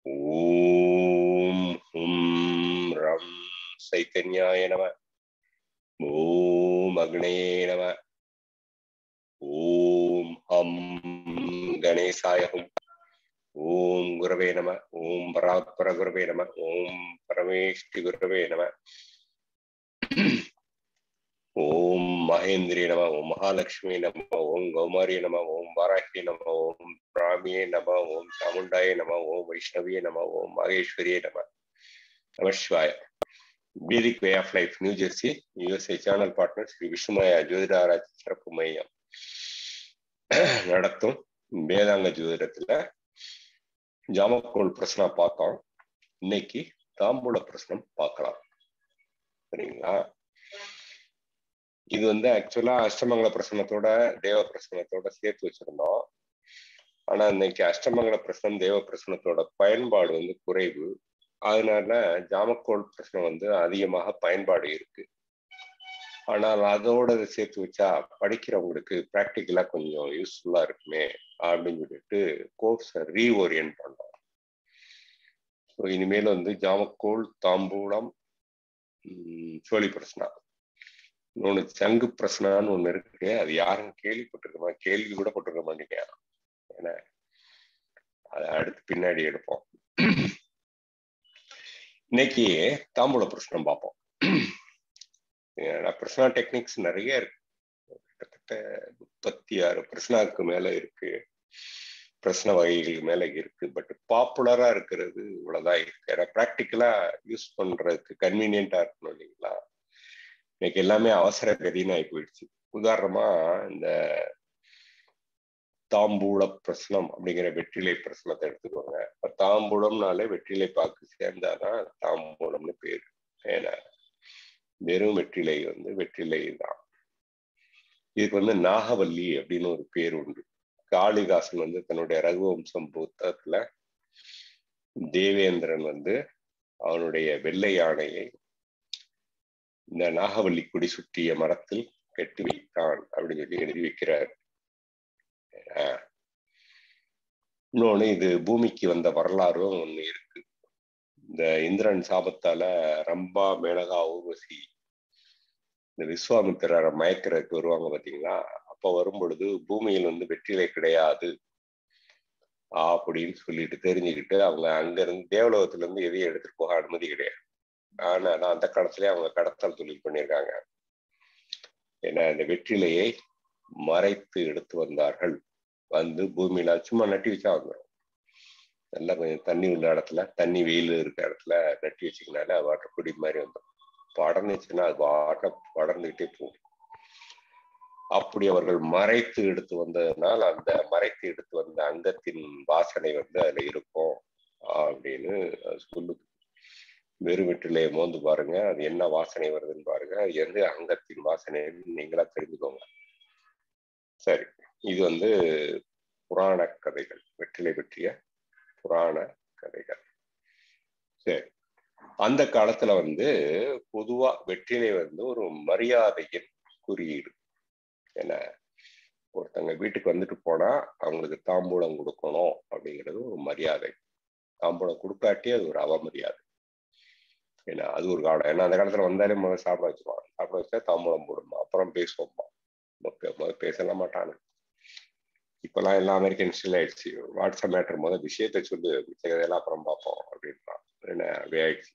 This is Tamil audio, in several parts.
ஓம் ஹும் ரம் சைத்தன்யாய நம. ஓம் அக்னயே நம. ஓம் ஹம் கணேசாயகம். ஓம் குரவே நம. ஓம் பராத்பர குரவே நம. ஓம் பரமேஷ்டி குரவே நம. ஓம் மகேந்திரிய நம. ஓம் மகாலட்சுமி நம. ஓம் கௌமாரிய நம. ஓம் வாராகி நம. ஓம் பிராமியே நம. ஓம் சாமுண்டாய நம. ஓம் வைஷ்ணவியே நம. ஓம் மகேஸ்வரியே நம. நமசிவாய. Vedic Way of Life, New Jersey, USA channel partner Shri Vishnumaya ஜோதிடாராய்ச்சி சிறப்பு மையம் நடத்தும் வேதாங்க ஜோதிடத்துல ஜாமக்கோல் பிரச்சனை பார்த்தோம். இன்னைக்கு தாம்பூல பிரச்சனை பார்க்கலாம். சரிங்களா? இது ஆக்சுவலா அஷ்டமங்கல பிரசனத்தோட தேவ பிரசனத்தோட சேர்த்து வச்சிருந்தோம். ஆனா இன்னைக்கு அஷ்டமங்கல பிரசனம் தேவ பிரசனத்தோட பயன்பாடு குறைவு. அதனால ஜாமக்கோல் பிரச்சனை அதிகமாக பயன்பாடு இருக்கு. ஆனால் அதோட சேர்த்து வச்சா படிக்கிறவங்களுக்கு ப்ராக்டிக்கலா கொஞ்சம் யூஸ்ஃபுல்லா இருக்குமே அப்படின்னு சொல்லிட்டு கோர்ஸை ரீஓரியன்ட் பண்றோம். ஸோ இனிமேல் ஜாமக்கோல், தாம்பூலம், சோழி பிரச்சனை, இன்னொன்று சங்கு பிரச்சனான்னு ஒண்ணு இருக்கு. அது யாரும் கேள்விப்பட்டிருக்கமா? கேள்வி கூட பட்டிருக்க மாட்டீங்க. ஏன்னா அதை அடுத்து பின்னாடி எடுப்போம். இன்னைக்கு தாம்பூல பிரச்சனை பார்ப்போம். பிரச்சனா டெக்னிக்ஸ் நிறைய இருக்கு. கிட்டத்தட்ட 36 பிரச்சனாவுக்கு மேல இருக்கு, பிரச்சனை வகைகளுக்கு மேல இருக்கு. பட் பாப்புலரா இருக்கிறது இவ்வளவுதான் இருக்கு. ஏன்னா ப்ராக்டிக்கலா யூஸ் பண்றதுக்கு கன்வீனியன்டா இருக்கணும் இல்லைங்களா? இன்னைக்கு எல்லாமே அவசர கதின்னு ஆகி போயிடுச்சு. உதாரணமா இந்த தாம்பூல பிரசனம் அப்படிங்கிற வெற்றிலை பிரசனத்தை எடுத்துக்கோங்க. தாம்பூலம்னாலே வெற்றிலை பாக்கு சேர்ந்தாதான் தாம்பூலம்னு பேரு. ஏன்னா வெறும் வெற்றிலை வெற்றிலை தான். இதுக்கு நாகவல்லி அப்படின்னு ஒரு பேர் உண்டு. காளிதாசன் தன்னுடைய ரகுவம்சம் புத்தகத்துல தேவேந்திரன் அவனுடைய வெள்ளை யானையை இந்த நாகவல்லி கொடி சுற்றிய மரத்தில் கட்டி வைத்தான் அப்படின்னு சொல்லி எழுதி வைக்கிறார். இன்னொன்னு இது பூமிக்கு வந்த வரலாறும் ஒண்ணு இருக்கு. இந்த இந்திரன் சாபத்தால ரம்பா, மேனகா, ஊர்வசி இந்த விஸ்வாமித்திரரை மயக்கிறதுக்கு வருவாங்க பாத்தீங்களா? அப்ப வரும் பொழுது பூமியில் வெற்றிலை கிடையாது அப்படின்னு சொல்லிட்டு தெரிஞ்சுக்கிட்டு அவங்க அங்க இருந்து தேவலோகத்துல இருந்து எதையும் எடுத்துட்டு போக அனுமதி கிடையாது. ஆனா அந்த காலத்திலேயே அவங்க கடத்தல் தொழில் பண்ணியிருக்காங்க. ஏன்னா இந்த வெற்றிலையை மறைத்து எடுத்து வந்தார்கள். பூமியில சும்மா நட்டி வச்சா வந்துடும். நல்லா கொஞ்சம் தண்ணி உள்ள இடத்துல, தண்ணி வெயில் இருக்கிற இடத்துல நட்டி வச்சுக்கனால வாட்டர் கொடி மாதிரி வந்துடும். படர்ந்துச்சுன்னா அது வாட்டர் படர்ந்துகிட்டே போகும். அப்படி அவர்கள் மறைத்து எடுத்து வந்ததுனால் அந்த மறைத்து எடுத்து வந்த அங்கத்தின் வாசனை அதுல இருக்கும் அப்படின்னு சொல்லுது. வெறும் வெற்றிலையை மோந்து பாருங்க, அது என்ன வாசனை வருதுன்னு பாருங்க. அது எந்த அங்கத்தின் வாசனைன்னு நீங்களா தெரிஞ்சுக்கோங்க. சரி, இது புராண கதைகள், வெற்றிலை பற்றிய புராண கதைகள். சரி, அந்த காலத்துல பொதுவா வெற்றிலை ஒரு மரியாதையின் குறியீடு. ஏன்னா ஒருத்தங்க வீட்டுக்கு வந்துட்டு போனா அவங்களுக்கு தாம்பூலம் கொடுக்கணும் அப்படிங்கிறது ஒரு மரியாதை. தாம்பூலம் கொடுக்காட்டி அது ஒரு அவமரியாதை. ஏன்னா அது ஒரு காலம். ஏன்னா அந்த காலத்துல வந்தாலே முதல்ல சாப்பிட வச்சுருவாங்க. சாப்பிட வச்சா தாம்பூலம் போடுமா, அப்புறம் பேசுவோம்மா. முதல் பேசலாம் மாட்டாங்க. இப்பெல்லாம் எல்லாம் அமெரிக்கன் ஸ்டைல் ஆயிடுச்சு. வாட்ஸ்அப் மேட்டர் முதல் விஷயத்த சொல்லு, மிச்சதெல்லாம் அப்புறம் பார்ப்போம் அப்படின்றான். என்ன அப்படி ஆயிடுச்சு.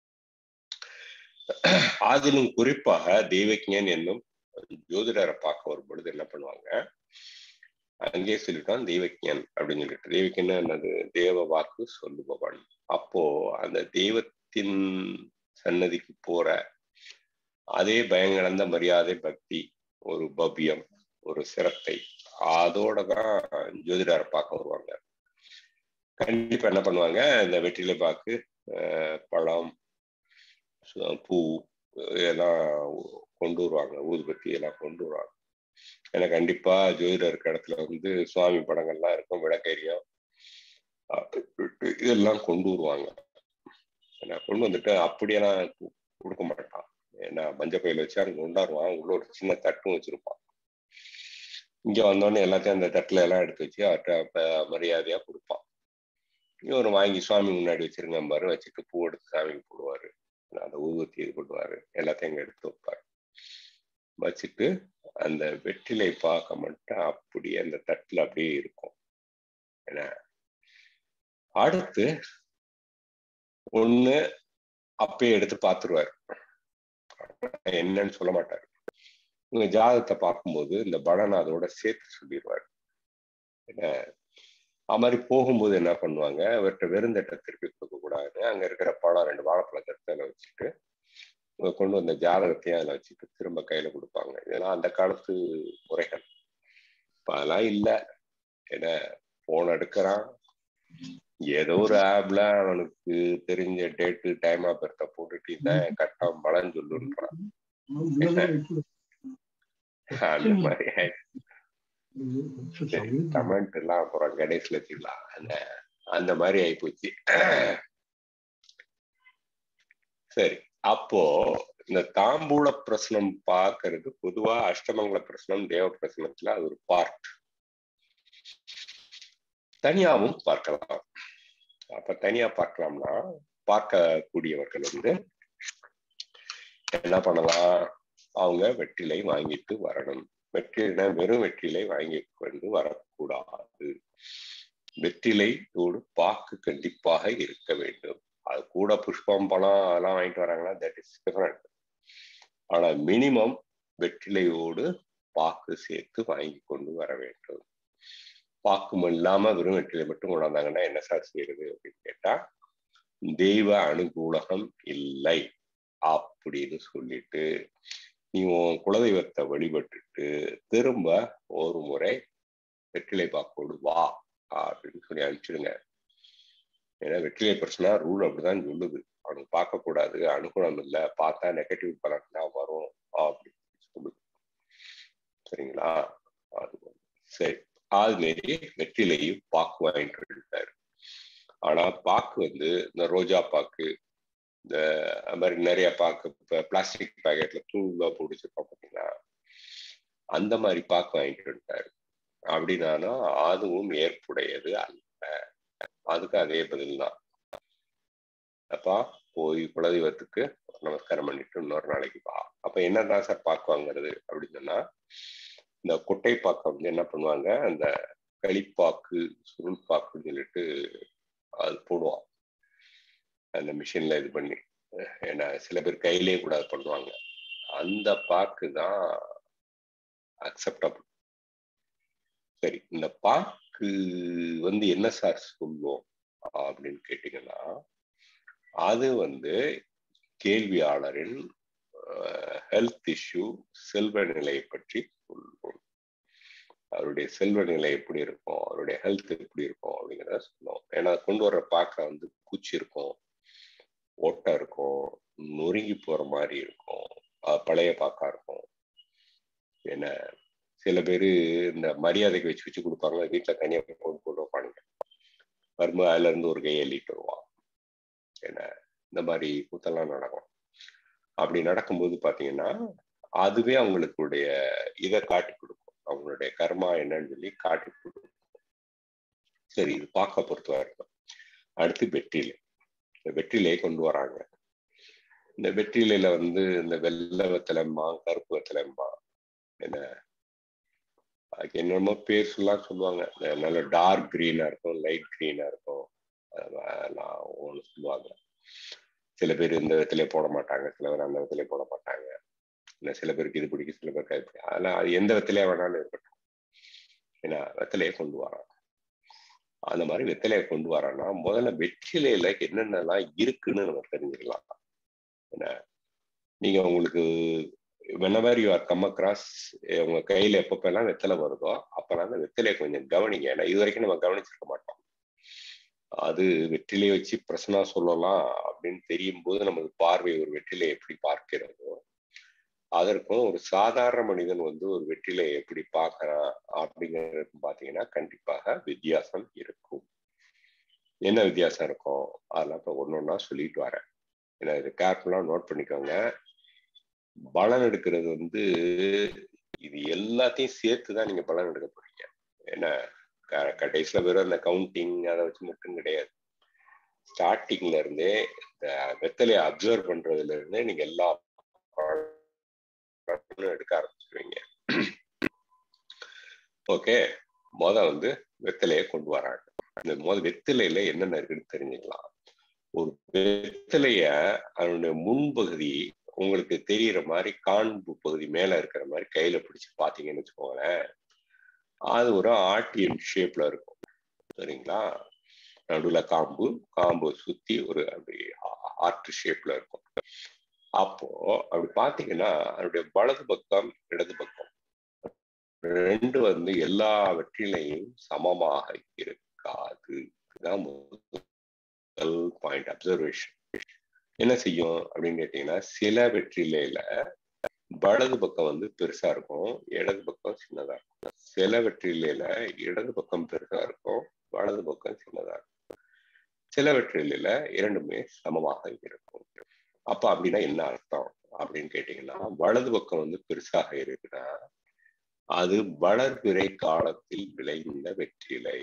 அதிலும் குறிப்பாக தெய்வஜன் என்னும் ஜோதிடரை பார்க்க வரும் பொழுது என்ன பண்ணுவாங்க, அங்கே சொல்லிட்டான் தெய்வஜன் அப்படின்னு சொல்லிட்டு. தெய்வஜன் என்னது? தேவ வாக்கு சொல்லுபவன். அப்போ அந்த தெய்வத்தின் சன்னதிக்கு போற அதே பயங்கடந்த மரியாதை, பக்தி, ஒரு பவ்யம், ஒரு சிரத்தை, அதோட தான் ஜோதிடரை பார்க்க வருவாங்க. கண்டிப்பா என்ன பண்ணுவாங்க, இந்த வெற்றிலை பாக்கு, பழம், பூ எல்லாம் கொண்டு வருவாங்க, ஊதுபத்தி எல்லாம் கொண்டு வருவாங்க. ஏன்னா கண்டிப்பா ஜோதிடர் இருக்க இடத்துல சுவாமி படங்கள்லாம் இருக்கும், விளக்கரியம் இதெல்லாம் கொண்டு வருவாங்க. ஏன்னா கொண்டு வந்துட்டு அப்படியெல்லாம் கொடுக்க மாட்டான். ஏன்னா மஞ்சள் பையில வச்சு அங்க கொண்டாடுவான். உள்ள ஒரு சின்ன தட்டும் வச்சிருப்பான். இங்க வந்தோடனே எல்லாத்தையும் அந்த தட்டுல எல்லாம் எடுத்து வச்சு அவர்கிட்ட மரியாதையா கொடுப்பான். இவர் வாங்கி சுவாமி முன்னாடி வச்சிருங்க பாரு, வச்சுட்டு பூ எடுத்து சாமிக்கு போடுவாரு, அந்த ஊதுவத்தி இது போடுவாரு, எல்லாத்தையும் அங்க எடுத்து வைப்பாரு. வச்சுட்டு அந்த வெற்றிலை பாக்க மட்டும் அப்படியே அந்த தட்டுல அப்படியே இருக்கும். ஏன்னா அடுத்து ஒண்ணு அப்பயே எடுத்து பார்த்துருவாரு, என்னன்னு சொல்ல மாட்டாரு. இவங்க ஜாதகத்தை பார்க்கும்போது இந்த பலனை அதோட சேர்த்து சொல்லிடுவாரு. ஏன்னா அது மாதிரி போகும்போது என்ன பண்ணுவாங்க, அவர்கிட்ட வெறுந்தட்டை திருப்பி கொடுக்க கூடாது, அங்க இருக்கிற பழம் 2 வாழைப்பழத்தை அதில் வச்சுட்டு கொண்டு வந்த ஜாதகத்தையும் அதில் வச்சுட்டு திரும்ப கையில கொடுப்பாங்க. இதெல்லாம் அந்த காலத்து முறைகள். அதெல்லாம் இல்லை. ஏன்னா போன் எடுக்கிறான், ஏதோ ஒரு ஆப்ல அவனுக்கு தெரிஞ்ச டேட்டு டைம் ஆஃப் பர்த்தை போட்டுட்டு தான் கரெக்டாக பலன் சொல்லுன்றான். அந்த மாதிரி கமெண்ட் எல்லாம் அப்புறம் கடைசியில் வச்சுக்கலாம். அந்த மாதிரி ஆயிப்போச்சு. சரி, அப்போ இந்த தாம்பூல பிரசனம் பார்க்கறது பொதுவா அஷ்டமங்கல பிரசனம், தேவ பிரசனத்துல அது ஒரு பார்ட். தனியாவும் பார்க்கலாம். அப்ப தனியா பார்க்கலாம்னா பார்க்கக்கூடியவர்கள் என்ன பண்ணலாம், அவங்க வெற்றிலை வாங்கிட்டு வரணும். வெற்றிலை வெறும் வெற்றிலை வாங்கி கொண்டு வரக்கூடாது. வெற்றிலையோடு பாக்கு கண்டிப்பாக இருக்க வேண்டும். அது கூட புஷ்பம், பழம் அதெல்லாம் வாங்கிட்டு வராங்கன்னா தட் இஸ் டிஃபரெண்ட். ஆனா மினிமம் வெற்றிலையோடு பாக்கு சேர்த்து வாங்கி கொண்டு வர வேண்டும். பாக்கும் இல்லாம வெறும் வெற்றிலை மட்டும் கொண்டாந்தாங்கன்னா என்ன சார் செய்யறது அப்படின்னு கேட்டா, தெய்வ அனுகூலகம் இல்லை அப்படின்னு சொல்லிட்டு நீ உன் குலதெய்வத்தை வழிபட்டுட்டு திரும்ப ஒரு முறை வெற்றிலை பாக்கோடு வா அப்படின்னு சொல்லி அனுப்பிச்சிடுங்க. ஏன்னா வெற்றிலை பிரச்சனை ரூல் அப்படிதான் சொல்லுது. அவனுக்கு பார்க்கக்கூடாது, அனுகூலம் இல்லை, பார்த்தா நெகட்டிவ் பலன் தான் வரும் அப்படின்னு சொல்லுது. சரிங்களா? அது சரி, அது மாரி வெற்றிலையும் பாக்கு வாங்கிட்டு இருந்தாரு. ஆனா பாக்கு இந்த ரோஜா பாக்கு, இந்த மாதிரி நிறைய பாக்கு பிளாஸ்டிக் பேக்கெட்ல தூளா பிடிச்சிருப்போம் பார்த்தீங்கன்னா, அந்த மாதிரி பாக்கு வாங்கிட்டு இருந்தாரு. அப்படின்னா அதுவும் ஏற்புடையது அல்ல. அதுக்கு அதே பதில் தான். அப்பா போய் குலதெய்வத்துக்கு நமஸ்காரம் பண்ணிட்டு இன்னொரு நாளைக்கு வா. அப்ப என்னதான் சார் பாக்கு வாங்குறது அப்படின்னு சொன்னா, இந்த கொட்டை பாக்கு என்ன பண்ணுவாங்க, அந்த களிப்பாக்கு சுருள் பாக்குன்னு சொல்லிட்டு அது போடுவான் அந்த மிஷின்ல இது பண்ணி. ஏன்னா சில பேர் கையிலேயே கூட அது பண்ணுவாங்க. அந்த பாக்கு தான் அக்செப்டபிள். சரி, இந்த பாக்கு என்ன சார் சொல்லுவோம் அப்படின்னு கேட்டீங்கன்னா, அது கேள்வியாளரின் ஹெல்த் இஷ்யூ, செல்வ நிலையை பற்றி சொல்லுவோம். அவருடைய செல்வ நிலை எப்படி இருக்கும், அவருடைய ஹெல்த் எப்படி இருக்கும் அப்படிங்கிறத சொல்லுவோம். ஏன்னா கொண்டு வர்ற பாக்க பூச்சி இருக்கும், ஓட்டை இருக்கும், நொறுங்கி போற மாதிரி இருக்கும், பழைய பாக்கா இருக்கும். ஏன்னா சில பேரு இந்த மரியாதைக்கு வச்சு வச்சு கொடுப்பாங்க, வீட்டுல தனியா போட்டு வைப்பானுங்க. வரும்போது அதுல இருந்து ஒரு கையை எள்ளிட்டு வருவான். ஏன்னா இந்த மாதிரி கூத்தெல்லாம் நடக்கும். அப்படி நடக்கும்போது பாத்தீங்கன்னா அதுவே அவங்களுடைய இதை காட்டி கொடுக்கும், அவங்களுடைய கர்மா என்னன்னு சொல்லி காட்டி கொடுக்கும். சரி, இது பார்க்க பொறுத்த வரைக்கும். அடுத்து வெற்றிலை. இந்த வெற்றிலையை கொண்டு வராங்க. இந்த வெற்றிலையில இந்த வெள்ளை வெத்தலைம்மா, கருப்பு வெத்தலைம்மா, என்ன அதுக்கு என்னமோ பேர் சொல்லலாம் சொல்லுவாங்க. நல்ல டார்க் கிரீனா இருக்கும், லைட் கிரீனா இருக்கும், ஒன்று சொல்லுவாங்க. சில பேர் இந்த வெத்திலே போட மாட்டாங்க, சில பேர் அந்த வெத்திலே போட மாட்டாங்க. இல்லை சில பேருக்கு இது பிடிக்கும், சில பேருக்கு அது பிடிக்கும். அதெல்லாம் அது எந்த வெத்திலையா வேணாலும் இருக்கட்டும். ஏன்னா வெத்திலையை கொண்டு வரான். அந்த மாதிரி வெத்திலையை கொண்டு வரான்னா முதல்ல வெற்றிலையில என்னென்னலாம் இருக்குன்னு நம்ம தெரிஞ்சுக்கலாம். ஏன்னா நீங்க உங்களுக்கு whenever you are come across, உங்க கையில எப்பப்பெல்லாம் வெத்தலை வருதோ அப்பெல்லாம் அந்த வெத்திலையை கொஞ்சம் கவனிங்க. ஏன்னா இது வரைக்கும் நம்ம கவனிச்சிருக்க மாட்டோம். அது வெற்றிலையை வச்சு பிரச்சனை சொல்லலாம் அப்படின்னு தெரியும் போது நமது பார்வை ஒரு வெற்றிலையை எப்படி பார்க்கிறதோ, அதற்கும் ஒரு சாதாரண மனிதன் ஒரு வெற்றிலையை எப்படி பார்க்கறான் அப்படிங்கிறது பாத்தீங்கன்னா கண்டிப்பாக வித்தியாசம் இருக்கும். என்ன வித்தியாசம் இருக்கும் அதெல்லாம் இப்ப ஒன்னொன்னா சொல்லிட்டு வரேன். ஏன்னா இது கேர்ஃபுல்லா நோட் பண்ணிக்கோங்க. பலன் எடுக்கிறது இது எல்லாத்தையும் சேர்த்துதான் நீங்க பலன் எடுக்க போறீங்க. ஏன்னா கடைசியில வெறும் அந்த கவுண்டிங் அதை வச்சு மட்டும் கிடையாது. ஸ்டார்டிங்ல இருந்தே இந்த வெத்தலையை அப்சர்வ் பண்றதுல இருந்தே நீங்க எல்லா எடுக்க ஆரம்பிச்சிருவீங்க. ஓகே, வந்து வெத்தலையை கொண்டு வராங்க. இந்த வெத்தலையில என்னென்ன இருக்குன்னு தெரிஞ்சுக்கலாம். ஒரு வெத்தலைய அதனுடைய முன்பகுதி உங்களுக்கு தெரியற மாதிரி காண்பு பகுதி மேல இருக்கிற மாதிரி கையில பிடிச்சு பாத்தீங்கன்னு வச்சுக்கோங்களேன், அது ஒரு ஆர்டிஎம் ஷேப்ல இருக்கும். சரிங்களா? நடுவுல காம்பு சுத்தி ஒரு அப்படி ஆர்ட் ஷேப்ல இருக்கும். அப்போ அப்படி பாத்தீங்கன்னா அதனுடைய வலது பக்கம் இடது பக்கம் ரெண்டு எல்லா வெற்றிலையும் சமமாக இருக்காது. இதுதான் முதல் பாயிண்ட் அப்சர்வேஷன். என்ன செய்யும் அப்படின்னு கேட்டீங்கன்னா, சில வெற்றிலையில வலது பக்கம் பெருசா இருக்கும், இடது பக்கம் சின்னதா இருக்கும். சில வெற்றிலையில இடது பக்கம் பெருசா இருக்கும், வலது பக்கம் சின்னதா இருக்கும். சில வெற்றிலையில இரண்டுமே சமமாக இருக்கும். அப்ப அப்படின்னா என்ன அர்த்தம் அப்படின்னு கேட்டீங்கன்னா, வலது பக்கம் பெருசாக இருக்குன்னா அது வளர்பிறை காலத்தில் விளைந்த வெற்றிலை.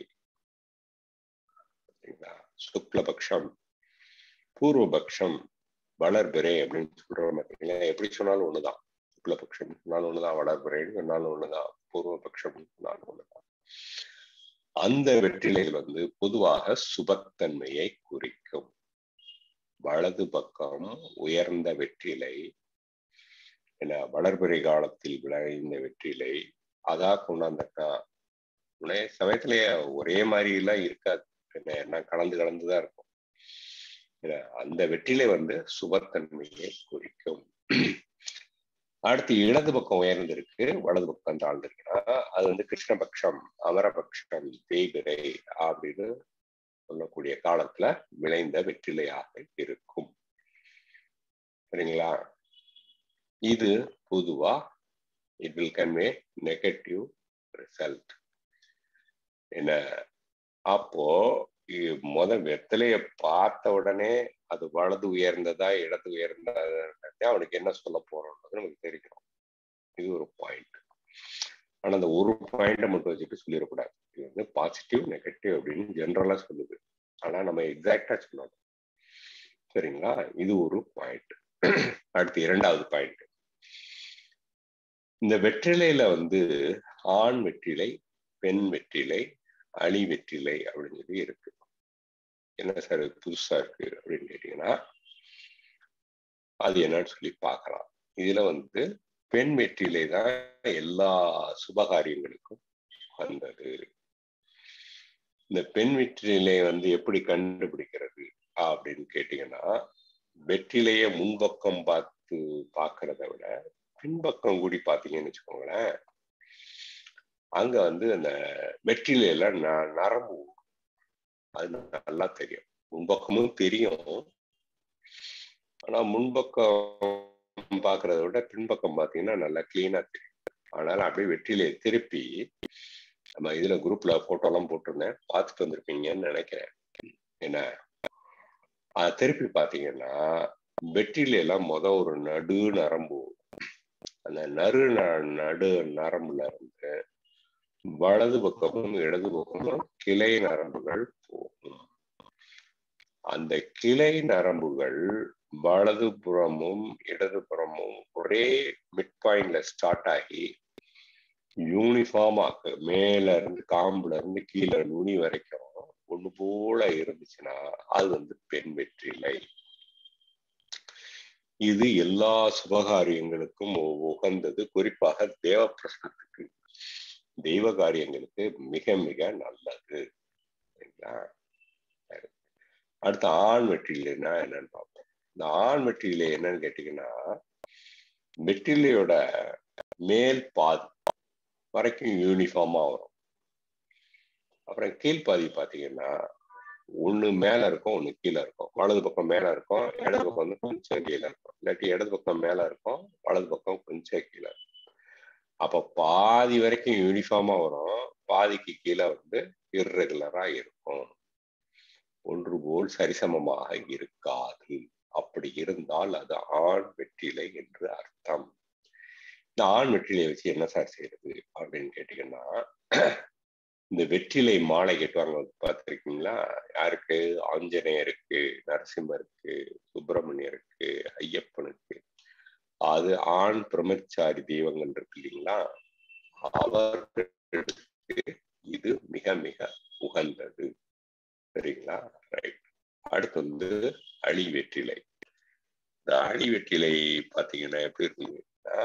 சுக்லபக்ஷம் பூர்வபக்ஷம் வளர்பிறை அப்படின்னு சொல்றோம். எப்படி சொன்னாலும் ஒண்ணுதான். சுக்லபக்ஷம் சொன்னாலும் ஒண்ணுதான், வளர்பிறைன்னு சொன்னாலும் ஒண்ணுதான், பூர்வபக்ஷம் சொன்னாலும் ஒண்ணுதான். அந்த வெற்றிலைகள் பொதுவாக சுபத்தன்மையை குறிக்கும். வலது பக்கம் உயர்ந்த வெற்றிலை, வளர்பிறை காலத்தில் விளைந்த வெற்றிலை, அதா கொண்டாந்தா சமயத்திலேயே ஒரே மாதிரி எல்லாம் இருக்காது, என்ன கலந்துதான் இருக்கும். அந்த வெற்றிலை சுபத்தன்மையை குறிக்கும். அடுத்து இடது பக்கம் உயர்ந்திருக்கு, வலது பக்கம் தாழ்ந்திருக்குன்னா அது கிருஷ்ணபக்ஷம், அமரபக்ஷம், தேய்பிரை அப்படின்னு சொல்லக்கூடிய காலத்துல விளைந்த வெற்றிலையாக இருக்கும். சரிங்களா? இது பொதுவா it will convey negative result. என்ன அப்போ வெத்தலைய பார்த்த உடனே அது வலது உயர்ந்ததா இடது உயர்ந்ததா அவனுக்கு என்ன சொல்ல போறோம்ன்றது நமக்கு தெரியும். இது ஒரு பாயிண்ட். ஆனா அந்த ஒரு பாயிண்ட மட்டும் வச்சுட்டு சொல்லிடக்கூடாது. இது பாசிட்டிவ் நெகட்டிவ் அப்படின்னு ஜெனரலா சொல்லுது. ஆனா நம்ம எக்ஸாக்டா சொல்லணும். சரிங்களா? இது ஒரு பாயிண்ட். அடுத்து இரண்டாவது பாயிண்ட். இந்த வெற்றிலையில ஆண் வெற்றிலை, பெண் வெற்றிலை, அணி வெற்றிலை அப்படின்னு சொல்லி இருக்கு. என்ன சார் புதுசா இருக்கு அப்படின்னு கேட்டீங்கன்னா, அது என்னன்னு சொல்லி பார்க்கலாம். இதுல பெண் வெற்றிலை தான் எல்லா சுபகாரியங்களுக்கும் வந்தது. இந்த பெண் வெற்றிலை எப்படி கண்டுபிடிக்கிறது அப்படின்னு கேட்டீங்கன்னா, வெற்றிலைய முன்பக்கம் பார்க்கறத விட பின்பக்கம் கூடி பார்த்தீங்கன்னு வச்சுக்கோங்களேன், அங்க அந்த வெற்றிலையில நரம்பு அது நல்லா தெரியும். முன்பக்கமும் தெரியும், ஆனா முன்பக்கம் பாக்குறத விட பின்பக்கம் பாத்தீங்கன்னா நல்லா கிளீனா தெரியும். அதனால அப்படியே வெற்றிலையை திருப்பி, நம்ம இதுல குரூப்ல போட்டோ எல்லாம் போட்டிருந்தேன், பார்த்துட்டு வந்திருப்பீங்கன்னு நினைக்கிறேன். என்ன திருப்பி பாத்தீங்கன்னா வெற்றிலையெல்லாம் ஒரு நடு நரம்பு, அந்த நடு நரம்புல இருந்து வலது பக்கமும் இடது பக்கமும் கிளை நரம்புகள் போகும். அந்த கிளை நரம்புகள் வலது புறமும் இடது புறமும் ஒரே மிட் பாயிண்ட்ல ஸ்டார்ட் ஆகி யூனிஃபார்மாக மேல இருந்து காம்புல இருந்து கீழே நுனி வரைக்கும் ஒண்ணு போல இருந்துச்சுன்னா அது பெண் வெற்றிலை. இது எல்லா சுபகாரியங்களுக்கும் உகந்தது. குறிப்பாக தேவ பிரசனத்துக்கு, தெய்வ காரியங்களுக்கு மிக மிக நல்லது. அடுத்த ஆண் வெற்றிலைன்னா என்னன்னு பார்ப்போம். இந்த ஆண் வெற்றிலை என்னன்னு கேட்டீங்கன்னா, வெற்றிலையோட மேல் பாதி வரைக்கும் யூனிஃபார்மா வரும். அப்புறம் கீழ்பாதி பாத்தீங்கன்னா ஒண்ணு மேல இருக்கும், ஒண்ணு கீழே இருக்கும். வலது பக்கம் மேல இருக்கும், இடது பக்கம் கொஞ்சம் கீழே இருக்கும். இல்லாட்டி இடது பக்கம் மேல இருக்கும், வலது பக்கம் கொஞ்சம் கீழே இருக்கும். அப்ப பாதி வரைக்கும் யூனிஃபார்மா வரும், பாதிக்கு கீழே இர்ரெகுலரா இருக்கும், ஒன்று போல் சரிசமமாக இருக்காது. அப்படி இருந்தால் அது ஆண் வெற்றிலை என்று அர்த்தம். இந்த ஆண் வெற்றிலையை வச்சு என்ன சார் செய்யறது அப்படின்னு கேட்டீங்கன்னா, இந்த வெற்றிலை மாலை கட்டுவாங்க பார்த்துருக்கீங்களா? யாருக்கு? ஆஞ்சநேயருக்கு, நரசிம்மருக்கு, சுப்பிரமணியருக்கு, ஐயப்பனுக்கு. அது ஆண் பிரம்மச்சாரி தெய்வங்கள் இருக்கு இல்லைங்களா, அவர்களுக்கு இது மிக மிக உகந்தது. சரிங்களா? ரைட். அடுத்து வந்து அழி வெற்றிலை. இந்த அழி வெற்றிலை பார்த்தீங்கன்னா எப்படி இருக்குங்கன்னா,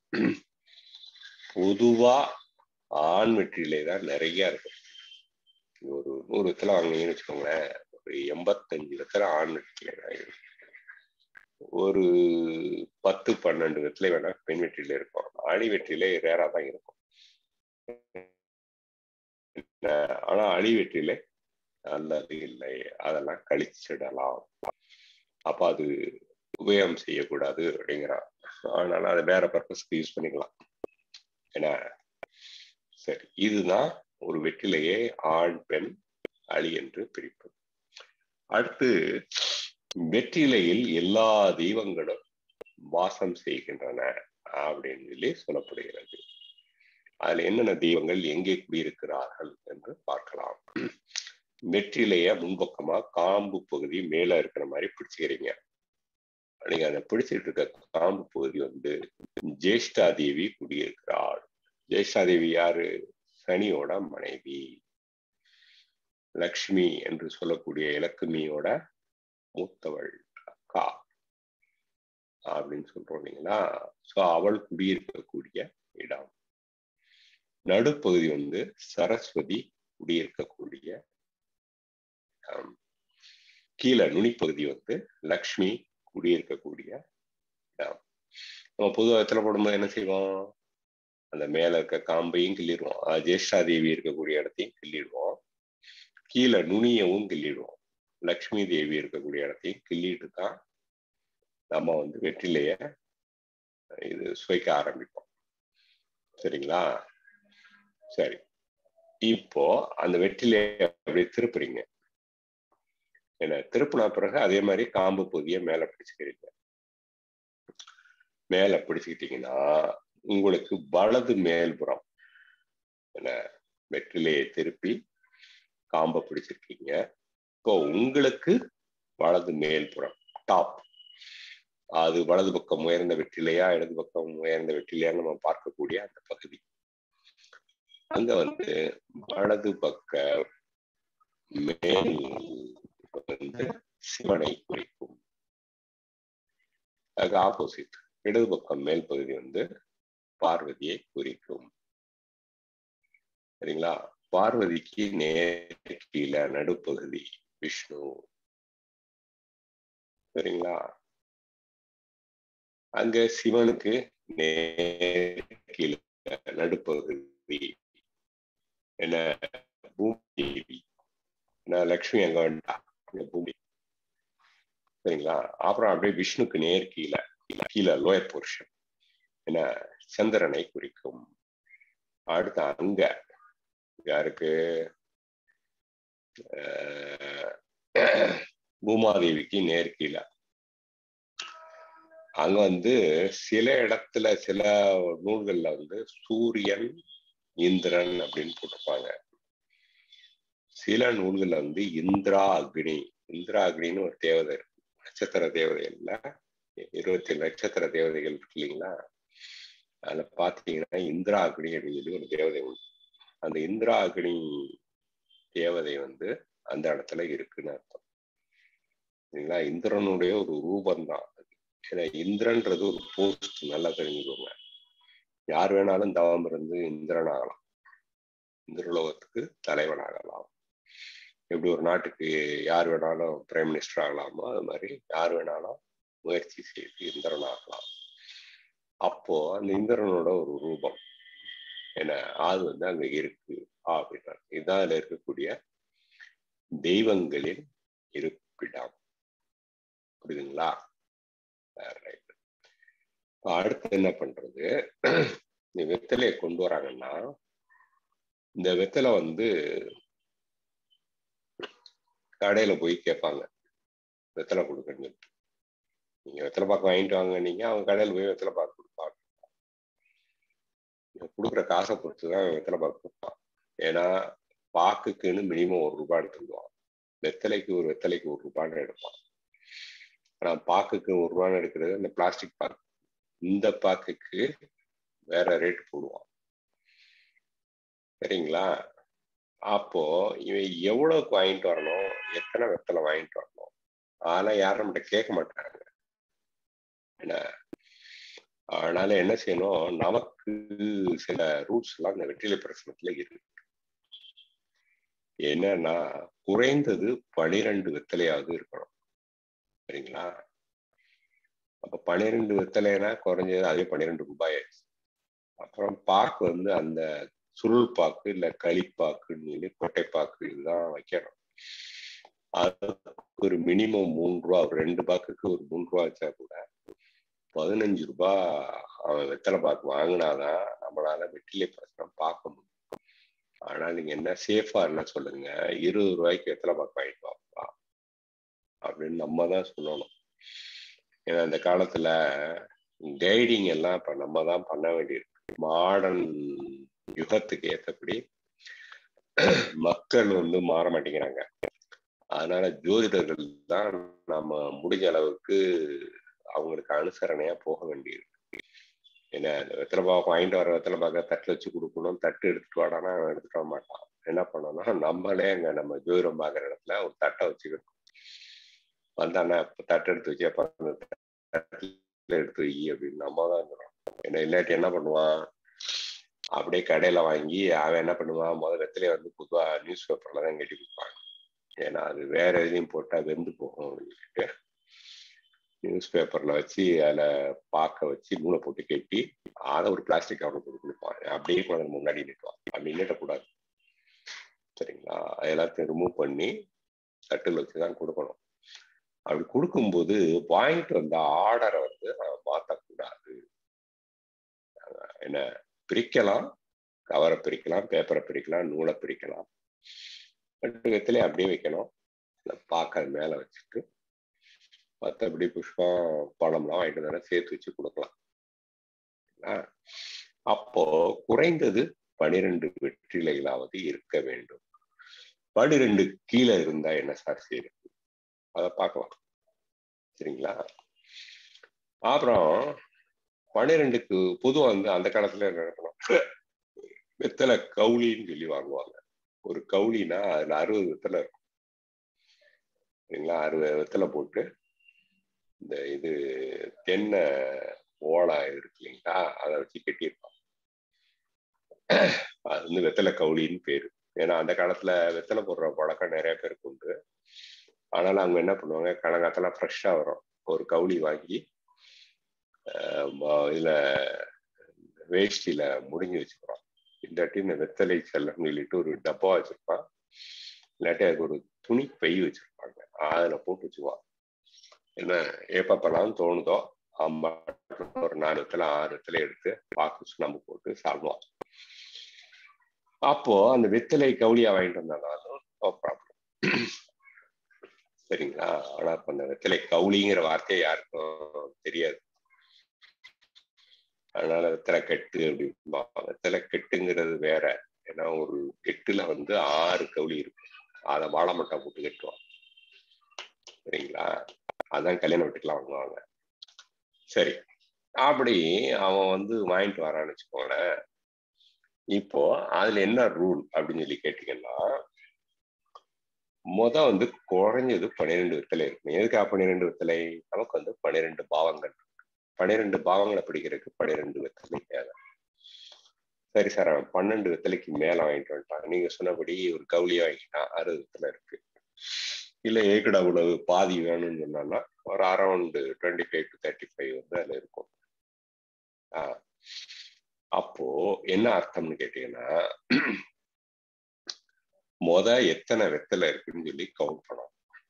பொதுவா ஆண் வெற்றிலை தான் நிறைய இருக்கும். ஒரு 100 வெத்தலை வாங்கினீங்கன்னு வச்சுக்கோங்களேன், ஒரு 85 வெத்தலை ஆண் வெற்றிலை தான் இருக்கும். ஒரு 10-12 வெற்றிலை வேணா பெண் வெற்றிலை இருக்கும். அழி வெற்றிலை ரேரா தான் இருக்கும். ஆனா அழி வெற்றிலை நல்லது இல்லை, அதெல்லாம் கழிச்சிடலாம். அப்ப அது உபயோகம் செய்யக்கூடாது அப்படிங்கிறான். அதனால அதை வேற பர்பஸ்க்கு யூஸ் பண்ணிக்கலாம். ஏன்னா சரி, இதுதான் ஒரு வெற்றிலையை ஆண் பெண் அழி என்று பிரிப்பது. அடுத்து, வெற்றிலையில் எல்லா தெய்வங்களும் வாசம் செய்கின்றன அப்படின்னு சொல்லி சொல்லப்படுகிறது. அதுல என்னென்ன தெய்வங்கள் எங்கே குடியிருக்கிறார்கள் என்று பார்க்கலாம். வெற்றிலைய முன்பக்கமா காம்பு பகுதி மேல இருக்கிற மாதிரி பிடிச்சுக்கிறீங்க. நீங்க அதை பிடிச்சிட்டு இருக்க காம்பு பகுதி வந்து ஜேஷ்டா தேவி குடியிருக்கிறாள். ஜேஷ்டா தேவி யாரு? சனியோட மனைவி. லக்ஷ்மி என்று சொல்லக்கூடிய இலக்குமியோட மூத்தவள், அக்கா அப்படின்னு சொல்றோம் இல்லைங்களா? சோ அவள் குடியிருக்கக்கூடிய இடம். நடுப்பகுதி வந்து சரஸ்வதி குடியிருக்கக்கூடிய இடம். கீழே நுனிப்பகுதி வந்து லக்ஷ்மி குடியிருக்கக்கூடிய இடம். நம்ம பொதுவாக வெத்தலை போடும்போது என்ன செய்வோம்? அந்த மேல இருக்க காம்பையும் கிள்ளிடுவோம், ஜேஷ்டா தேவி இருக்கக்கூடிய இடத்தையும் கிள்ளிடுவோம், கீழே நுனியவும் கிள்ளிடுவோம், லக்ஷ்மி தேவி இருக்கக்கூடிய இடத்தையும் கிள்ளிட்டு தான் நம்ம வந்து வெற்றிலைய இது சுவைக்க ஆரம்பிப்போம். சரிங்களா? சரி, இப்போ அந்த வெற்றிலைய அப்படியே திருப்புறீங்க. என்ன திருப்பின பிறகு அதே மாதிரி காம்பு பகுதியை மேல பிடிச்சுக்கிறீங்க. மேல பிடிச்சுக்கிட்டீங்கன்னா உங்களுக்கு வலது மேல்புறம், என்ன வெற்றிலையை திருப்பி காம்பை பிடிச்சிருக்கீங்க. இப்போ உங்களுக்கு வலது மேல்புறம் டாப், அது வலது பக்கம் உயர்ந்த வெற்றிலையா இடது பக்கம் உயர்ந்த வெற்றிலையா நம்ம பார்க்கக்கூடிய அந்த பகுதி, அங்க வந்து வலது பக்க மேல் வந்து சிவனை குறிக்கும். அதுக்கு ஆப்போசிட் இடது பக்கம் மேல் பகுதி வந்து பார்வதியை குறிக்கும். சரிங்களா? பார்வதிக்கு நேர் கீழே நடுப்பகுதி விஷ்ணு. சரிங்களா? அங்க சிவனுக்கு நேர் கீழே நடுப்பகுதி என்ன பூமி தேவி. லக்ஷ்மி அங்க வந்துட்டா, பூமி. சரிங்களா? அப்புறம் அப்படியே விஷ்ணுக்கு நேர் கீழே கீழே லோயர் போர்ஷன் என்ன சந்திரனை குறிக்கும். அடுத்த அங்க யாருக்கு? பூமாதேவிக்கு நேர் கீழே அங்க வந்து சில இடத்துல சில நூல்கள்ல வந்து சூரியன் இந்திரன் அப்படின்னு போட்டிருப்பாங்க. சில நூல்கள்ல வந்து இந்திரா அக்னி, இந்திரா அக்னின்னு ஒரு தேவதை இருக்கு. நட்சத்திர தேவதைகள்ல 27 நட்சத்திர தேவதைகள் இருக்கு இல்லைங்களா? அதுல பாத்தீங்கன்னா இந்திரா அக்னி அப்படின்னு சொல்லி ஒரு தேவதை உண்டு. அந்த இந்திரா அக்னி தேவதை வந்து அந்த இடத்துல இருக்குன்னு அர்த்தம். சரிங்களா? இந்திரனுடைய ஒரு ரூபம் தான். ஏன்னா இந்திரன்றது ஒரு போஸ்ட், நல்லா தெரிஞ்சுக்கோங்க. யார் வேணாலும் தவம் இருந்து இந்திரன் ஆகலாம், இந்திரலோகத்துக்கு தலைவன் ஆகலாம். எப்படி ஒரு நாட்டுக்கு யார் வேணாலும் பிரைம் மினிஸ்டர் ஆகலாமோ அது மாதிரி யார் வேணாலும் முயற்சி செய்து இந்திரன் ஆகலாம். அப்போ அந்த இந்திரனோட ஒரு ரூபம் என்ன அது வந்து அங்க இருக்கு அப்படின்னா, இதுதான் அதுல இருக்கக்கூடிய தெய்வங்களின் இருப்பிடம். புரியுதுங்களா? அடுத்து என்ன பண்றது? இந்த வெத்தலையை கொண்டு வராங்கன்னா, இந்த வெத்தலை வந்து கடையில போய் கேட்பாங்க, வெத்தலை கொடுக்கணும்னு. நீங்க வெத்தலை பாக்கு வாங்கிட்டு வாங்க, நீங்க அவங்க கடையில போய் வெத்தலை பாக்கு கொடுப்பாங்க. கொடுக்குற காசை பொறுத்துதான் வெத்தலை பாக்கு கொடுப்பான். ஏன்னா பாக்குக்குன்னு மினிமம் ₹1 எடுத்துக்குவான். வெத்தலைக்கு ஒரு வெத்தலைக்கு ₹1 எடுப்பான். ஆனா பாக்குக்கு ₹1 எடுக்கிறது இந்த பிளாஸ்டிக் பாக்கு. இந்த பாக்குக்கு வேற ரேட் போடுவான். சரிங்களா? அப்போ இவன் எவ்வளவுக்கு வாங்கிட்டு வரணும், எத்தனை வெத்தலை வாங்கிட்டு வரணும், அதெல்லாம் யாரும் நம்மகிட்ட கேட்க மாட்டாங்க. என்ன அதனால என்ன செய்யணும், நமக்கு சில ரூல்ஸ் எல்லாம் இந்த வெற்றிலை பிரசனத்துல இருக்கு. என்னன்னா குறைந்தது 12 வெத்தலையாவது இருக்கணும். சரிங்களா? அப்ப 12 வெத்தலைனா குறைஞ்சது அதே ₹12 ஆயிடுச்சு. அப்புறம் பாக்கு வந்து அந்த சுருள் பாக்கு இல்ல களிப்பாக்குன்னு சொல்லி கொட்டைப்பாக்கு இதுதான் வைக்கணும். அதுக்கு ஒரு மினிமம் ₹3, ஒரு 2 பாக்குக்கு ஒரு ₹3 வச்சா கூட ₹15 அவன் வெத்தலை பாக்கு வாங்கினாதான் நம்மளால வெற்றிலை பிரசனம் பார்க்க முடியும். ஆனா நீங்க என்ன சேஃபா என்ன சொல்லுங்க, ₹20 வெத்தலை பாக்கு வாங்கிட்டு வாப்பா அப்படின்னு நம்ம தான் சொல்லணும். ஏன்னா இந்த காலத்துல கைடிங் எல்லாம் இப்ப நம்ம தான் பண்ண வேண்டியிருக்கு. மாடர்ன் யுகத்துக்கு ஏற்றபடி மக்கள் வந்து மாற மாட்டேங்கிறாங்க. அதனால ஜோதிடர்கள் தான் நம்ம முடிஞ்ச அளவுக்கு அவங்களுக்கு அனுசரணையா போக வேண்டியிருக்கு. ஏன்னா இந்த வெத்தலை பாக்கு வாங்கிட்டு வர வெத்தலை பாக்க தட்டுல வச்சு கொடுக்கணும், தட்டு எடுத்துட்டு வாடானா எடுத்துட்டு வர மாட்டான். என்ன பண்ணணும்னா நம்மளே அங்க நம்ம ஜோதிடம் பாக்குற இடத்துல ஒரு தட்டை வச்சுக்கணும். வந்தானா தட்டு எடுத்து வச்சு தட்டுல எடுத்து வை அப்படின்னு நம்ம தான் இருக்கிறோம். ஏன்னா இல்லாட்டி என்ன பண்ணுவான், அப்படியே கடையில வாங்கி அவன் என்ன பண்ணுவான், முதல் வெத்தலையை வந்து பொதுவா நியூஸ் பேப்பர்ல தான் கட்டி கொடுப்பாங்க. ஏன்னா அது வேற எதையும் போட்டா வெந்து போகும் அப்படின்னு சொல்லிட்டு நியூஸ் பேப்பர்ல வச்சு அதுல பாக்க வச்சு நூலை போட்டு கட்டி அதை ஒரு பிளாஸ்டிக் கவர் போட்டு கொடுப்பான். அப்படியே குழந்தை முன்னாடி நிட்டுவான். அப்படி நிட்டக்கூடாது. சரிங்களா? எல்லாத்தையும் ரிமூவ் பண்ணி தட்டுல வச்சுதான் கொடுக்கணும். அப்படி கொடுக்கும்போது வாங்கிட்டு வந்த ஆர்டரை வந்து மாற்றக்கூடாது. என்ன பிரிக்கலாம், கவரை பிரிக்கலாம், பேப்பரை பிரிக்கலாம், நூலை பிரிக்கலாம். வெத்தலையை அப்படியே வைக்கணும். பாக்க மேல வச்சுட்டு மற்றபடி புஷ்பம் பழம்லாம் வாங்கிட்டு வந்தா சேர்த்து வச்சு கொடுக்கலாம். அப்போ குறைந்தது 12 வெற்றிலைகளாவது இருக்க வேண்டும். 12 கீழே இருந்தா என்ன சார் செய்யறது, அதை பார்க்கலாம். சரிங்களா? அப்புறம் 12க்கு பொதுவா வந்து அந்த காலத்துல என்ன நடக்கணும், வெத்தலை கவுளின்னு சொல்லி வாங்குவாங்க. ஒரு கவுளினா அதுல 60 வெத்தலை இருக்கும். சரிங்களா? 60 வெத்தலை போட்டு இந்த இது தென்னை ஓலை இருக்கு இல்லைங்களா, அதை வச்சு கட்டியிருப்பாங்க. அது வந்து வெத்தலை கவுளின்னு பேரு. ஏன்னா அந்த காலத்துல வெத்தலை போடுற பழக்கம் நிறைய பேருக்கு உண்டு. ஆனாலும் அவங்க என்ன பண்ணுவாங்க, காலங்காலத்தெல்லாம் ஃப்ரெஷ்ஷா வரும், ஒரு கவுளி வாங்கி இதுல வேஷ்டியில முடிஞ்சு வச்சுக்கிறோம். இல்லாட்டி இந்த வெத்தலை செல்லன்னு சொல்லிட்டு ஒரு டப்பா வச்சிருப்பான், இல்லாட்டி அதுக்கு ஒரு துணி பை வச்சிருப்பாங்க, அதுல போட்டு வச்சுக்குவான். என்ன எப்பப்பெல்லாம் தோணுதோ அம்மா ஒரு 4 வெத்தலை 6 வெத்தலை எடுத்து பாக்கு சுண்ணாம்பு போட்டு சாப்பிடுவான். அப்போ அந்த வெத்தலை கவுளியா வாங்கிட்டு வந்தாலும் நோ ப்ராப்ளம். சரிங்களா? ஆனா இப்ப அந்த வெத்தலை கவுளிங்கிற வார்த்தையை யாருக்கும் தெரியாது. அதனால வெத்தலை கெட்டு அப்படின்னா, வெத்தலை கெட்டுங்கிறது வேற. ஏன்னா ஒரு கெட்டுல வந்து 6 கவுளி இருக்கு, அதை வாழை மட்டை போட்டு கட்டுவான். சரிங்களா? அதான் கல்யாணம் வீட்டுக்கெல்லாம் வாங்குவாங்க. சரி, அப்படி அவன் வந்து வாங்கிட்டு வரான்னு வச்சுக்கோங்களேன். இப்போ அதுல என்ன ரூல் அப்படின்னு சொல்லி கேட்டீங்கன்னா, வந்து குறைஞ்சது 12 வெத்தலை இருக்கு. எதுக்கா 12 வெத்தலை? நமக்கு வந்து 12 பாவங்கள், 12 பாவங்களை பிடிக்கிறதுக்கு 12 வெத்தலை தேவை. சரி சார், அவன் 12 வெத்தலைக்கு மேல வாங்கிட்டு வந்துட்டான், நீங்க சொன்னபடி ஒரு கவுளியா வாங்கிட்டான், 60 வெத்தலை இருக்கு. இல்ல ஏக்கடா உணவு பாதி வேணும்னு சொன்னான்னா ஒரு அரௌண்ட் 25 to 35 வந்து அதுல இருக்கும். அப்போ என்ன அர்த்தம்னு கேட்டீங்கன்னா, எத்தனை வெத்தலை இருக்குன்னு சொல்லி கவுண்ட் பண்ணணும்.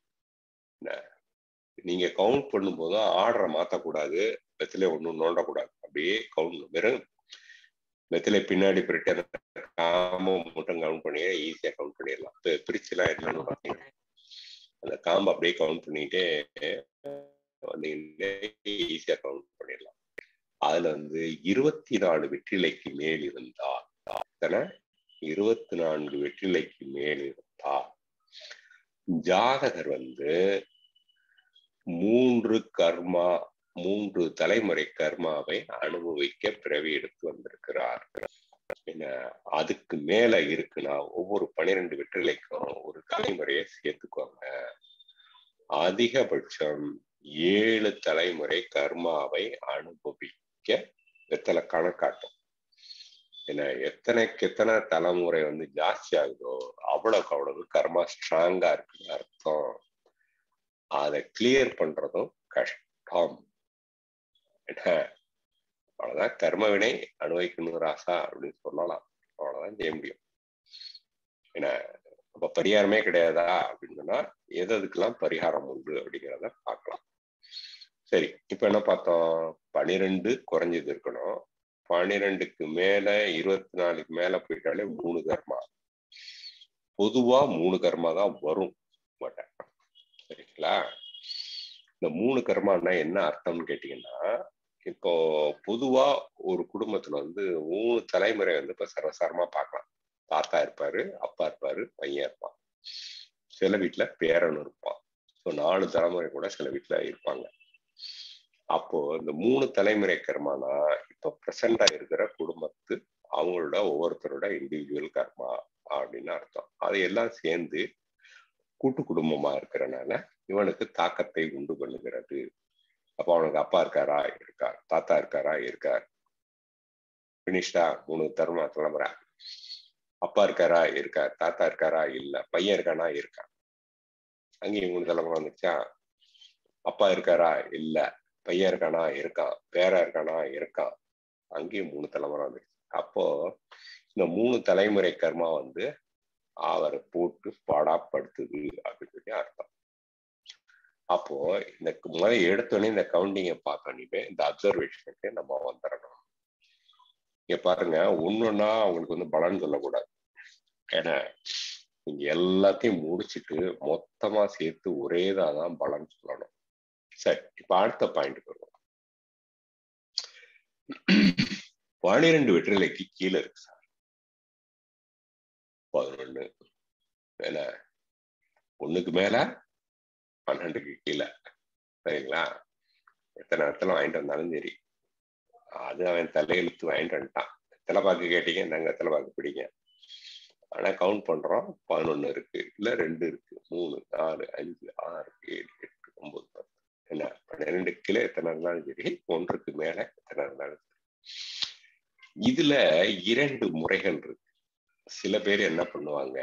நீங்க கவுண்ட் பண்ணும்போது ஆர்டரை மாற்றக்கூடாது, வெத்தலை ஒன்றும் நோண்டக்கூடாது, அப்படியே கவுண்ட். வெறும் வெத்தலை பின்னாடி போயிட்டு அந்த காம்பை மட்டும் கவுண்ட் பண்ணி ஈஸியா கவுண்ட் பண்ணிடலாம். பிரிச்சுலாம் என்னன்னு பார்த்தீங்கன்னா, அந்த காம்பை அப்படியே கவுண்ட் பண்ணிட்டே வந்தீங்கன்னா ஈஸியா கவுண்ட் பண்ணிடலாம். அதுல வந்து 24 வெற்றிலைக்கு மேல் இருந்தால், 24 வெற்றிலைக்கு மேல் இருந்தா ஜாதகர் 3 தலைமுறை கர்மாவை அனுபவிக்க பிறவி எடுத்து வந்திருக்கிறார். அதுக்கு மேல இருக்குன்னா ஒவ்வொரு 12 வெற்றிலைக்கும் ஒரு தலைமுறையை சேர்த்துக்கோங்க. அதிகபட்சம் 7 தலைமுறை கர்மாவை அனுபவிக்க வெத்தலை கணக்காட்டும். எத்தனைக்கு எத்தனை தலைமுறை ஜாஸ்தி ஆகுதோ அவ்வளவு கர்மா ஸ்ட்ராங்கா இருக்குன்னு அர்த்தம். அதை கிளியர் பண்றதும் கஷ்டம். அவ்வளவுதான் கர்மவினை அனுபவிக்கணும் ராசா அப்படின்னு சொல்லலாம். அவ்வளவுதான் செய்ய முடியும். அப்ப பரிகாரமே கிடையாதா அப்படின்னு சொன்னா எதுக்கெல்லாம் பரிகாரம் உண்டு அப்படிங்கிறத பார்க்கலாம். சரி, இப்ப என்ன பார்த்தோம்? 12 குறைஞ்சது இருக்கணும். 12க்கு மேல 24க்கு மேல போயிட்டாலே 3 கர்மா. பொதுவா 3 கர்மா தான் வரும் மாட்டேன். சரிங்களா? இந்த 3 கர்மான்னா என்ன அர்த்தம்னு கேட்டீங்கன்னா, இப்போ பொதுவா ஒரு குடும்பத்துல 3 தலைமுறை இப்ப சர்வசாரமா பார்க்கலாம். தாத்தா இருப்பாரு, அப்பா இருப்பாரு, பையன் இருப்பான், சில வீட்டுல பேரன் இருப்பான். 4 தலைமுறை கூட சில வீட்டுல இருப்பாங்க. அப்போ இந்த 3 தலைமுறை கர்மானா இப்ப பிரசண்டா இருக்கிற குடும்பத்து அவங்களோட ஒவ்வொருத்தரோட இண்டிவிஜுவல் கர்மா அப்படின்னு அர்த்தம். அது எல்லாம் சேர்ந்து கூட்டு குடும்பமா இருக்கிறனால இவனுக்கு தாக்கத்தை உண்டு பண்ணுகிறது. அப்ப அவனுக்கு அப்பா இருக்காரா? இருக்கார். தாத்தா இருக்காரா? இருக்கார். பினிஷ்டா 3 தலைமுறை. அப்பா இருக்காரா? இருக்கார். தாத்தா இருக்காரா? இல்ல. பையன் இருக்கானா? இருக்கான். அங்கேயும் 3 தலைமுறை வந்துச்சா? அப்பா இருக்காரா? இல்ல. பையன் இருக்கானா? இருக்கான். பேரா இருக்கானா? இருக்கான். அங்கேயும் 3 தலைமுறை வந்துச்சு. அப்போ இந்த 3 தலைமுறை கர்மா அவரை போட்டு பாடாப்படுத்துது அப்படின்னு சொல்லி அர்த்தம். அப்போ இந்த எடுத்தோடனே இந்த கவுண்டிங்கை பார்த்தோன்னே இந்த அப்சர்வேஷனுக்கு நம்ம வந்துடணும். இங்க பாருங்க, ஒன்னொன்னா அவங்களுக்கு பலன் சொல்லக்கூடாது. ஏன்னா நீங்க எல்லாத்தையும் முடிச்சுட்டு மொத்தமா சேர்த்து ஒரேதான் பலன் சொல்லணும். சரி, இப்ப அடுத்த பாயிண்ட் வருவோம். 12 வெற்றிலைக்கு கீழே இருக்கு சார் 11. ஏன்னா 1க்கு மேல 12க்கு கீழே. சரிங்களா? எத்தனை இடத்துல வாங்கிட்டு வந்தாலும் சரி, அது அவன் தலையெழுத்து வாங்கிட்டு வந்துட்டான். தலைப்பாக்கு கேட்டீங்க, நாங்க தலைப்பாக்கு பிடிங்க. ஆனா கவுண்ட் பண்றோம், 11 இருக்கு, இல்ல 2 இருக்கு, 3, 4, 5, 6, 7, 8, 9, 10. என்ன 12 கீழே எத்தனை இருந்தாலும் சரி, 1க்கு மேல எத்தனை இருந்தாலும் சரி. இதுல 2 முறைகள் இருக்கு. சில பேர் என்ன பண்ணுவாங்க,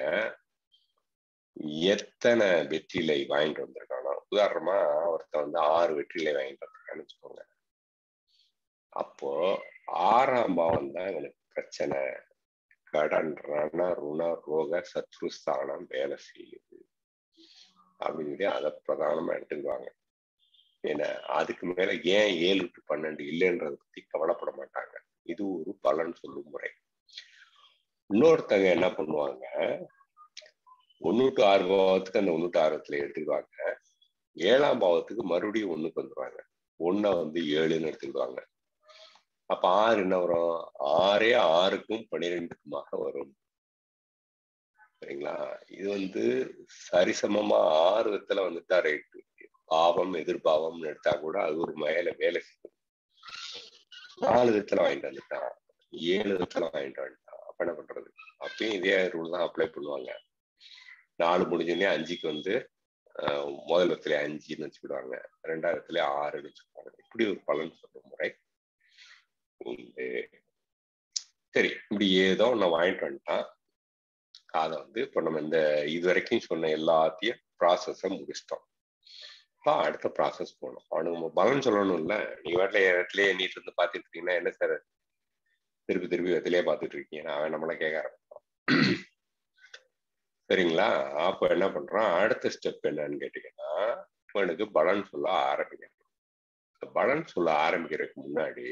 எத்தனை வெற்றிலை வாங்கிட்டு வந்திருக்கானோ, உதாரணமா ஒருத்தன் 6 வெற்றிலை வாங்கிட்டு வந்திருக்கான்னு வச்சுக்கோங்க. அப்போ 6ஆம் பாவம் தான் இவனுக்கு பிரச்சனை. கடன், ரண, ருண, ரோக, சத்ருஸ்தானம் வேலை செய்யுது அப்படின்னு அதை பிரதானமா எடுத்துக்குவாங்க. ஏன்னா அதுக்கு மேல ஏன் 7 to 12 இல்லைன்றதை பத்தி கவலைப்பட மாட்டாங்க. இது ஒரு பலன் சொல்லும் முறை. இன்னொருத்தங்க என்ன பண்ணுவாங்க, 1 to 6 பாவத்துக்கு அந்த 1 to 6 எடுத்துக்குவாங்க. 7ஆம் பாவத்துக்கு மறுபடியும் 1க்கு வந்துருவாங்க. 1 7ன்னு எடுத்துக்குவாங்க. அப்ப 6 என்ன வரும்? 6 6க்கும் 12க்குமாக வரும். சரிங்களா? இது சரிசமமா 6 விதத்துல வந்துட்டா ரைட்டு. பாவம் எதிர்பாவம்னு எடுத்தா கூட அது ஒரு வேலை செய்யும். 4 விதத்துல வாங்கிட்டு வந்துட்டான், 7 விதத்துல வாங்கிட்டு வந்துட்டான். அப்ப என்ன பண்றது? அப்பயும் இதே ரூல் தான் அப்ளை பண்ணுவாங்க. 4 முடிஞ்சோடனே 5க்கு முதல் இடத்துல 5ன்னு வச்சுக்கிடுவாங்க, 2ஆவது இடத்துல 6ன்னு வச்சுக்குவாங்க. இப்படி ஒரு பலன் சொல்லும் முறை உண்டு. சரி, இப்படி ஏதோ ஒன்னு வாங்கிட்டு வந்துட்டான். அதை இப்ப நம்ம இந்த இது வரைக்கும் சொன்ன எல்லாத்தையும் ப்ராசஸ முடிச்சிட்டோம். அடுத்த ப்ராசஸ் போகணும். அவனுக்கு பலன் சொல்லணும்ல. நீங்க இடத்துலயே எண்ணிட்டு இருந்து பாத்துட்டு இருக்கீங்கன்னா என்ன சார் திருப்பி இடத்துலயே பாத்துட்டு இருக்கீங்க, அவன் நம்மள கேட்க ஆரம்பிப்பான். சரிங்களா? அப்ப என்ன பண்றான், அடுத்த ஸ்டெப் என்னன்னு கேட்டீங்கன்னா, அவனுக்கு பலன் சொல்ல ஆரம்பிக்கணும். பலன் சொல்ல ஆரம்பிக்கிறதுக்கு முன்னாடி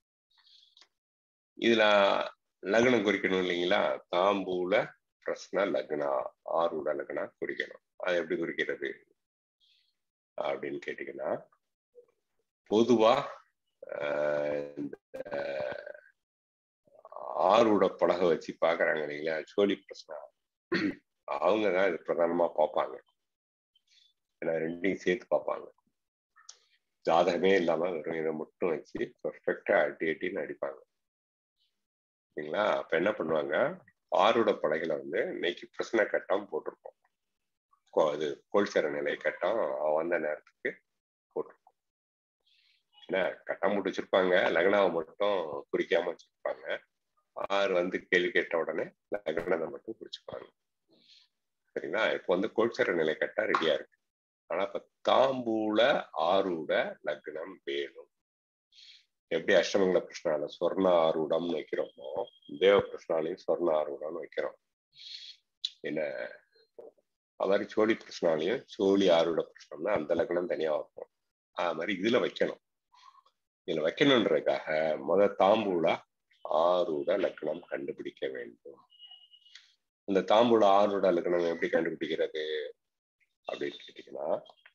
இதுல லக்னம் குறிக்கணும் இல்லைங்களா? தாம்பூல, பிரஸ்ன, லக்னா, ஆரூட லக்னா குறிக்கணும். அது எப்படி குறிக்கிறது அப்படின்னு கேட்டீங்கன்னா, பொதுவா இந்த ஆரூட பழக வச்சு பாக்குறாங்க இல்லைங்களா, சோழி பிரஸ்னா, அவங்கதான் இது பிரதானமா பார்ப்பாங்க. ஏன்னா ரெண்டையும் சேர்த்து பார்ப்பாங்க. ஜாதகமே இல்லாம வெறும் இதை மட்டும் வச்சு பெர்ஃபெக்டா அட்டின்னு அடிப்பாங்க சரிங்களா. அப்ப என்ன பண்ணுவாங்க, ஆரூட படைகளை வந்து இன்னைக்கு பிரச்சனை கட்டம் போட்டிருக்கோம், அது கோல்சர நிலை கட்டம் வந்த நேரத்துக்கு போட்டிருக்கோம். ஏன்னா கட்டம் முடிச்சிருப்பாங்க, லக்னாவை மட்டும் குறிக்காம வச்சிருப்பாங்க. ஆறு வந்து கேள்வி கேட்ட உடனே லக்னத்தை மட்டும் குறிச்சுப்பாங்க சரிங்களா. இப்போ வந்து கோல்சர நிலை கட்டா ரெடியா இருக்கு. ஆனா இப்ப தாம்பூல ஆரூட லக்னம் வேணும். எப்படி அஷ்டமங்கல பிரச்சனால சொர்ண ஆரூடம்னு வைக்கிறோமோ, தேவ பிரச்சனாலையும் சொர்ண ஆரூடம்னு வைக்கிறோம். என்ன அது மாதிரி சோழி பிரச்சனாலையும் சோழி ஆரூட பிரச்சனம்னா அந்த லக்னம் தனியா வைப்போம். அது மாதிரி இதுல வைக்கணும். இதுல வைக்கணுன்றதுக்காக தாம்பூல ஆரூட லக்னம் கண்டுபிடிக்க வேண்டும். இந்த தாம்பூல ஆரூட லக்னம் எப்படி கண்டுபிடிக்கிறது அப்படின்னு கேட்டீங்கன்னா,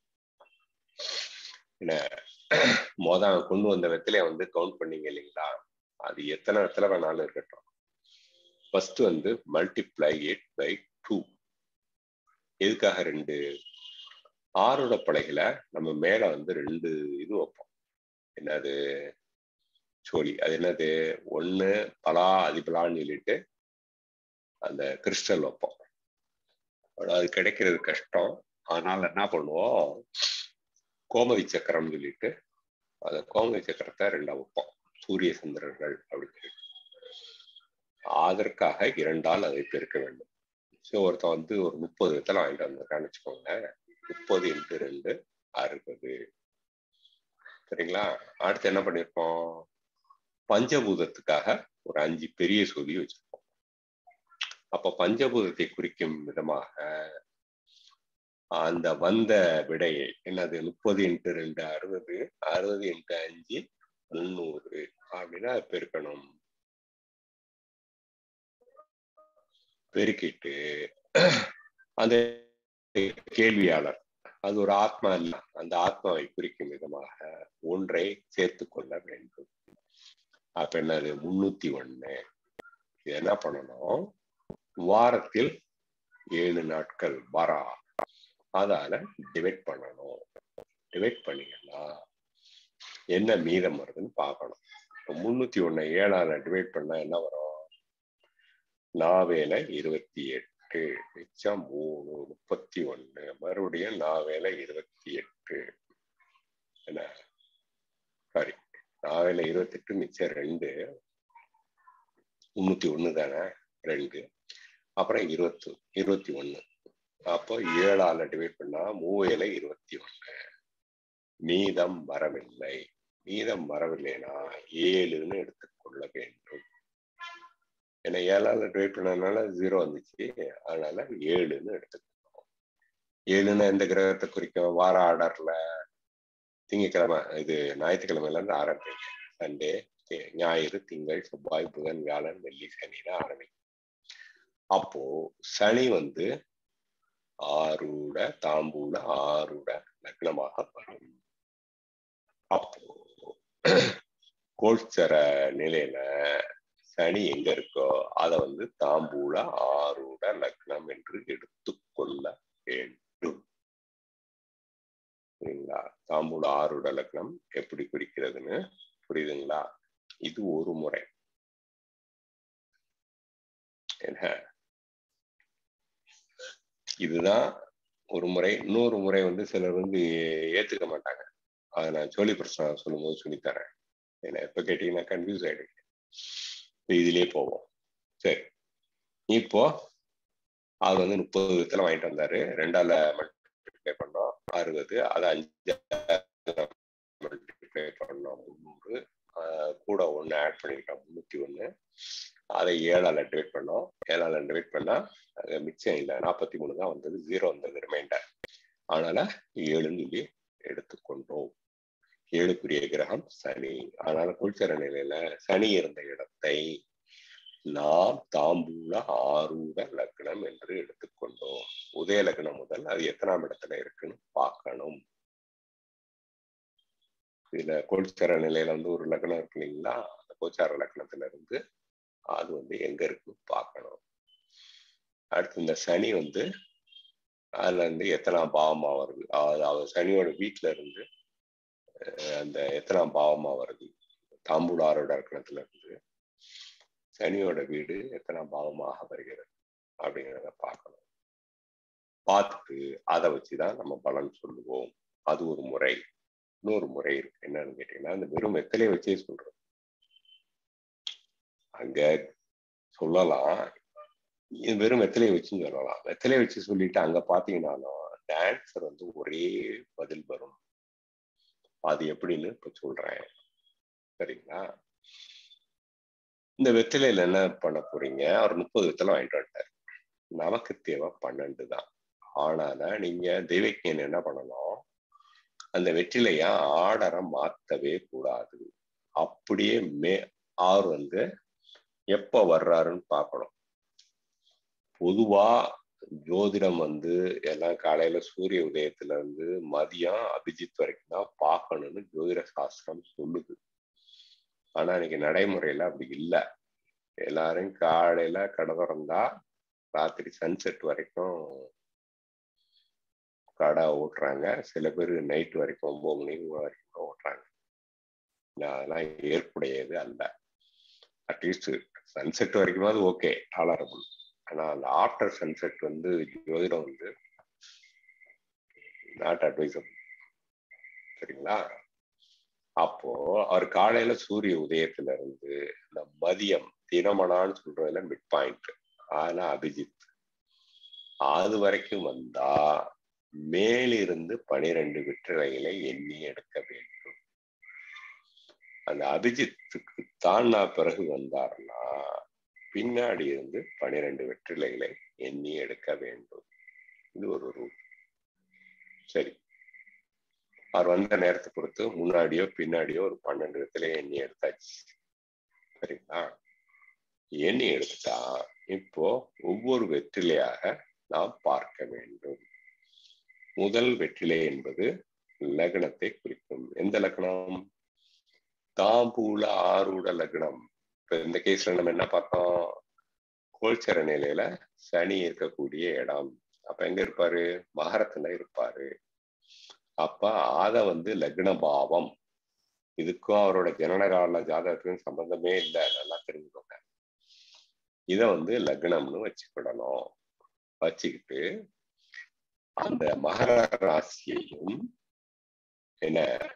என்ன கொண்டு வந்த வெத்திலைய வந்து கவுண்ட் பண்ணீங்க இல்லைங்களா, அது எத்தனை வெத்தலை வேணாலும் இருக்கட்டும். ஃபர்ஸ்ட் வந்து மல்டிப்ளை இட் பை 2. எதுக்காக 2? ஆரோட படைகளை நம்ம மேல வந்து 2 இது வைப்போம். என்னது சோழி, அது என்னது, 1 பலா அதிபலான்னு சொல்லிட்டு அந்த கிறிஸ்டல் வைப்போம். அது கிடைக்கிறது கஷ்டம். அதனால என்ன பண்ணுவோம், கோமதி சக்கரம் சொல்லிட்டு அந்த கோமதி சக்கரத்தை 2 வைப்போம், சூரிய சந்திரர்கள் அப்படின்னு. அதற்காக 2ஆல் அதை பெருக்க வேண்டும். ஸோ ஒருத்தன் வந்து ஒரு 30 வெத்தலை வாங்கிட்டு வந்திருக்கான்னு வச்சுக்கோங்க, 30 × 2 60 சரிங்களா. அடுத்து என்ன பண்ணிருப்போம், பஞ்சபூதத்துக்காக ஒரு 5 பெரிய சொல்லி வச்சிருப்போம். அப்ப பஞ்சபூதத்தை குறிக்கும் விதமாக அந்த வந்த விடையை என்னது 30 × 2 60, 60 × 5 300 அப்படின்னா பெருக்கணும். பெருக்கிட்டு அந்த கேள்வியாளர், அது ஒரு ஆத்மா இல்ல, அந்த ஆத்மாவை குறிக்கும் விதமாக ஒன்றை சேர்த்து கொள்ள வேண்டும். அப்ப என்னது 301. என்ன பண்ணணும், வாரத்தில் 7 நாட்கள் வாரா, அதால டிவைட் பண்ணணும். டிவைட் பண்ணீங்கன்னா என்ன மீதம் வருதுன்னு பார்க்கணும். 301 7ஆல டிவைட் பண்ணா என்ன வரும், 4 28 மிச்சம் 3 31, மறுபடியும் 4 28 என்ன சாரி 4 28 மிச்சம் 2 301 தானே 2, அப்புறம் 21. அப்போ 7ஆல டிவைட் பண்ணா 3 21, மீதம் வரவில்லை. மீதம் வரவில்லைன்னா 7ன்னு எடுத்துக்கொள்ள வேண்டும். ஏன்னா 7ஆல டிவைட் பண்ணதுனால 0 வந்துச்சு, அதனால 7ன்னு எடுத்துக்கணும். 7ன்னா எந்த கிரகத்தை குறிக்கும், வார ஆர்டர்ல திங்கக்கிழமை, இது ஞாயிற்றுக்கிழமையில இருந்து ஆரம்பிங்க. சண்டே, ஞாயிறு, திங்கள், செவ்வாய், புதன், வியாழன், வெள்ளி, சனின்னு ஆரம்பிக்கும். அப்போ சனி வந்து ஆரூட தாம்பூல ஆரூட லக்னமாக வரும். அப்போ கோல்சர நிலையில சனி எங்க இருக்கோ அதை வந்து தாம்பூல ஆரூட லக்னம் என்று எடுத்துக்கொள்ள வேண்டும். சரிங்களா. தாம்பூல ஆரூட லக்னம் எப்படி குறிக்கிறதுன்னு புரியுதுங்களா. இது ஒரு முறை. என்ன, இதுதான் ஒரு முறை. இன்னொரு முறை வந்து சிலர் வந்து ஏத்துக்க மாட்டாங்க. அதை நான் சோழி பிரச்சனை சொல்லும் போது சொல்லித்தரேன். ஏன்னா எப்ப கேட்டீங்கன்னா கன்ஃபியூஸ் ஆயிடுங்க. இதுலயே போவோம். சரி, இப்போ அது வந்து 30 விதத்துல வாங்கிட்டு வந்தாரு, 2ஆல மல்டிப்ளை பண்ணோம் 60, அதை 5 மல்டிப்ளை பண்ணோம் 300, கூட 1 ஆட் பண்ணிருக்கோம் 301, அதை 7ஆல டிவைட் பண்ணோம். 7ஆல டிவைட் பண்ணா மிச்சம் இல்லை, 43 தான் வந்தது, 0 வந்தது ரிமைண்டர். அதனால 7ன்னு சொல்லி எடுத்துக்கொண்டோம். 7க்குரிய கிரகம் சனி. அதனால கோல்சர நிலையில சனி இருந்த இடத்தை நாம் தாம்பூல ஆரூட லக்னம் என்று எடுத்துக்கொண்டோம். உதய லக்னம் முதல் அது எத்தனாம் இடத்துல இருக்குன்னு பார்க்கணும். இதுல கோல்சர நிலையில வந்து ஒரு லக்னம் இருக்கு இல்லைங்களா, அந்த கோச்சார லக்னத்துல இருந்து அது வந்து எங்க இருக்கு பார்க்கணும். அடுத்து இந்த சனி வந்து அதுல இருந்து எத்தனாம் பாவமா வருது, அதாவது சனியோட வீட்டுல இருந்து அந்த எத்தனாம் பாவமா வருது, தாம்பூலாரோட இலக்கணத்துல இருந்து சனியோட வீடு எத்தனாம் பாவமாக வருகிறது அப்படிங்கிறத பார்க்கணும். பார்த்துட்டு அதை வச்சுதான் நம்ம பலன் சொல்லுவோம். அது ஒரு முறை. இன்னொரு முறை இருக்கு, என்னன்னு கேட்டீங்கன்னா இந்த வெறும் வெத்தலையை வச்சே சொல்றோம். அங்க சொல்லலாம், வெறும் வெத்தலையை வச்சுன்னு சொல்லலாம். வெத்தலையை வச்சு சொல்லிட்டு அங்க பாத்தீங்கன்னாலும் அந்த ஆன்சர் வந்து ஒரே பதில் வரும். அது எப்படின்னு இப்ப சொல்றேன், சரிங்களா? இந்த வெத்தலையில என்ன பண்ண போறீங்க? ஒரு 30 வெத்தலை வாங்கிட்டு வந்துட்டார். நமக்கு தேவை 12 தான். ஆனால நீங்க தெய்வக்கியன் என்ன பண்ணணும், அந்த வெற்றிலையா ஆர்டரை மாத்தவே கூடாது. அப்படியே ஆர் வந்து எப்ப வர்றாருன்னு பார்க்கணும். பொதுவா ஜோதிடம் வந்து எல்லாம் காலையில சூரிய உதயத்துல இருந்து மதியம் அபிஜித் வரைக்கும் தான் பார்க்கணும்னு ஜோதிட சாஸ்திரம் சொல்லுது. ஆனா இன்னைக்கு நடைமுறையில அப்படி இல்லை. எல்லாரும் காலையில கடை திறந்தா ராத்திரி சன்செட் வரைக்கும் கடை ஓட்டுறாங்க. சில பேர் நைட் வரைக்கும் 9 மணி வரைக்கும் ஓட்டுறாங்க. அதெல்லாம் ஏற்புடையது அல்ல. அட்லீஸ்ட் சன்செட் வரைக்குமாவது ஓகே, டாலரபிள். ஆனா அந்த ஆஃப்டர் சன்செட் வந்து ஜோதிடம் வந்து நாட் அட்வைசபிள், சரிங்களா? அப்போ அவர் காலையில சூரிய உதயத்துல இருந்து இந்த மதியம் தினமனான்னு சொல்றதுல மிட் பாயிண்ட், ஆனா அபிஜித் அது வரைக்கும் வந்தா மேலிருந்து 12 வெற்றிலைகளை எண்ணி எடுக்க வேண்டும். அந்த அபிஜித்துக்கு தாண்டா பிறகு வந்தாருன்னா பின்னாடி இருந்து 12 வெற்றிலைகளை எண்ணி எடுக்க வேண்டும். இது ஒரு ரூல். சரி, அவர் வந்த நேரத்தை பொறுத்து முன்னாடியோ பின்னாடியோ ஒரு 12 வெற்றிலையை எண்ணி எடுத்தாச்சு, சரிங்களா? எண்ணி எடுத்தா இப்போ ஒவ்வொரு வெற்றிலையாக நாம் பார்க்க வேண்டும். முதல் வெற்றிலை என்பது லக்னத்தை குறிக்கும். எந்த லக்னம்? தாம்பூல ஆரூட லக்னம். இப்ப இந்த கேஸ்ல நம்ம என்ன பார்த்தோம்? கோல்சர நிலையில சனி இருக்கக்கூடிய இடம். அப்ப எங்க இருப்பாரு? மகரத்துல இருப்பாரு. அப்ப அத வந்து லக்ன பாவம். இதுக்கும் அவரோட ஜனனகால ஜாதகத்துக்கும் சம்பந்தமே இல்லை, நல்லா தெரிஞ்சுக்கோங்க. இத வந்து லக்னம்னு வச்சுக்கிடணும். வச்சுக்கிட்டு அந்த மகர ராசியையும் என்ன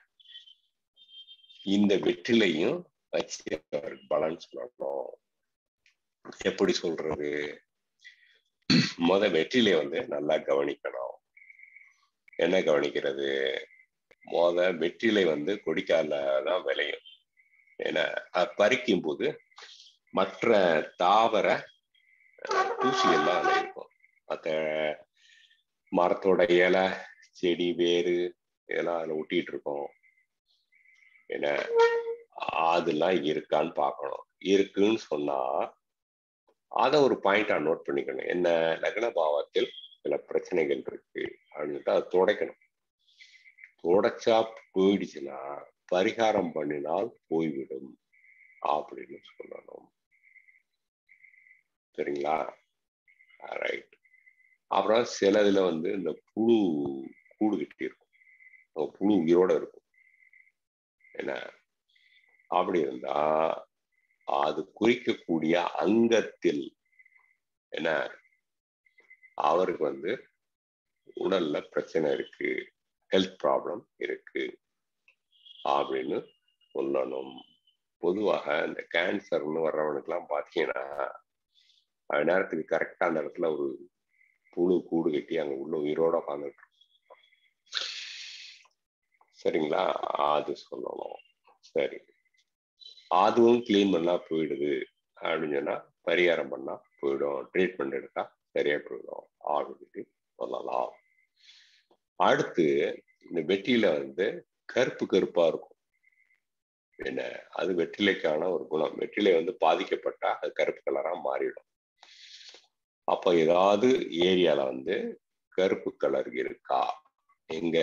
இந்த வெற்றிலையும் வச்சு பலன் சொல்லணும். எப்படி சொல்றது? வெற்றிலை வந்து நல்லா கவனிக்கணும். என்ன கவனிக்கிறது? வெற்றிலை வந்து கொடிக்கால தான் விளையும். ஏன்னா பறிக்கும் போது மற்ற தாவர தூசிகள்லாம் அதுல இருக்கும். மற்ற மரத்தோட இலை, செடி, வேறு இதெல்லாம் அதுல ஒட்டிட்டு இருக்கோம். என்ன அதெல்லாம் இருக்கான்னு பார்க்கணும். இருக்குன்னு சொன்னா அதை ஒரு பாயிண்டா நோட் பண்ணிக்கணும். என்ன, லக்ன பாவத்தில் சில பிரச்சனைகள் இருக்கு அப்படின்ட்டு அதை துடைக்கணும். துடைச்சா போயிடுச்சுன்னா பரிகாரம் பண்ணினால் போய்விடும் அப்படின்னு சொல்லணும், சரிங்களா? ரைட். அப்புறம் சிலதுல வந்து இந்த புழு கூடு கட்டி இருக்கும், புழு உயிரோட இருக்கும். என்ன அப்படி இருந்தா அது குறிக்கக்கூடிய அங்கத்தில் என்ன அவருக்கு வந்து உடல்ல பிரச்சனை இருக்கு, ஹெல்த் ப்ராப்ளம் இருக்கு அப்படின்னு சொல்லணும். பொதுவாக இந்த கேன்சர்னு வர்றவனுக்குலாம் பார்த்தீங்கன்னா நேரத்துக்கு கரெக்டா அந்த இடத்துல ஒரு புழு கூடு கட்டி அங்க உள்ள உயிரோட உட்காந்துட்டு, சரிங்களா? அது சொல்லணும். சரி, அதுவும் கிளீன் பண்ணா போயிடுது அப்படின்னு சொன்னா பரிகாரம் பண்ணா போயிடும், ட்ரீட்மெண்ட் எடுத்தா சரியா போயிடும் அப்படின்னு சொல்லலாம். அடுத்து இந்த வெற்றியில வந்து கருப்பு கருப்பா இருக்கும். என்ன, அது வெற்றிலைக்கான ஒரு குணம். வெற்றிலை வந்து பாதிக்கப்பட்டா அது கருப்பு கலரா மாறிடும். அப்ப ஏதாவது ஏரியால வந்து கருப்பு கலர் இருக்கா? எங்க?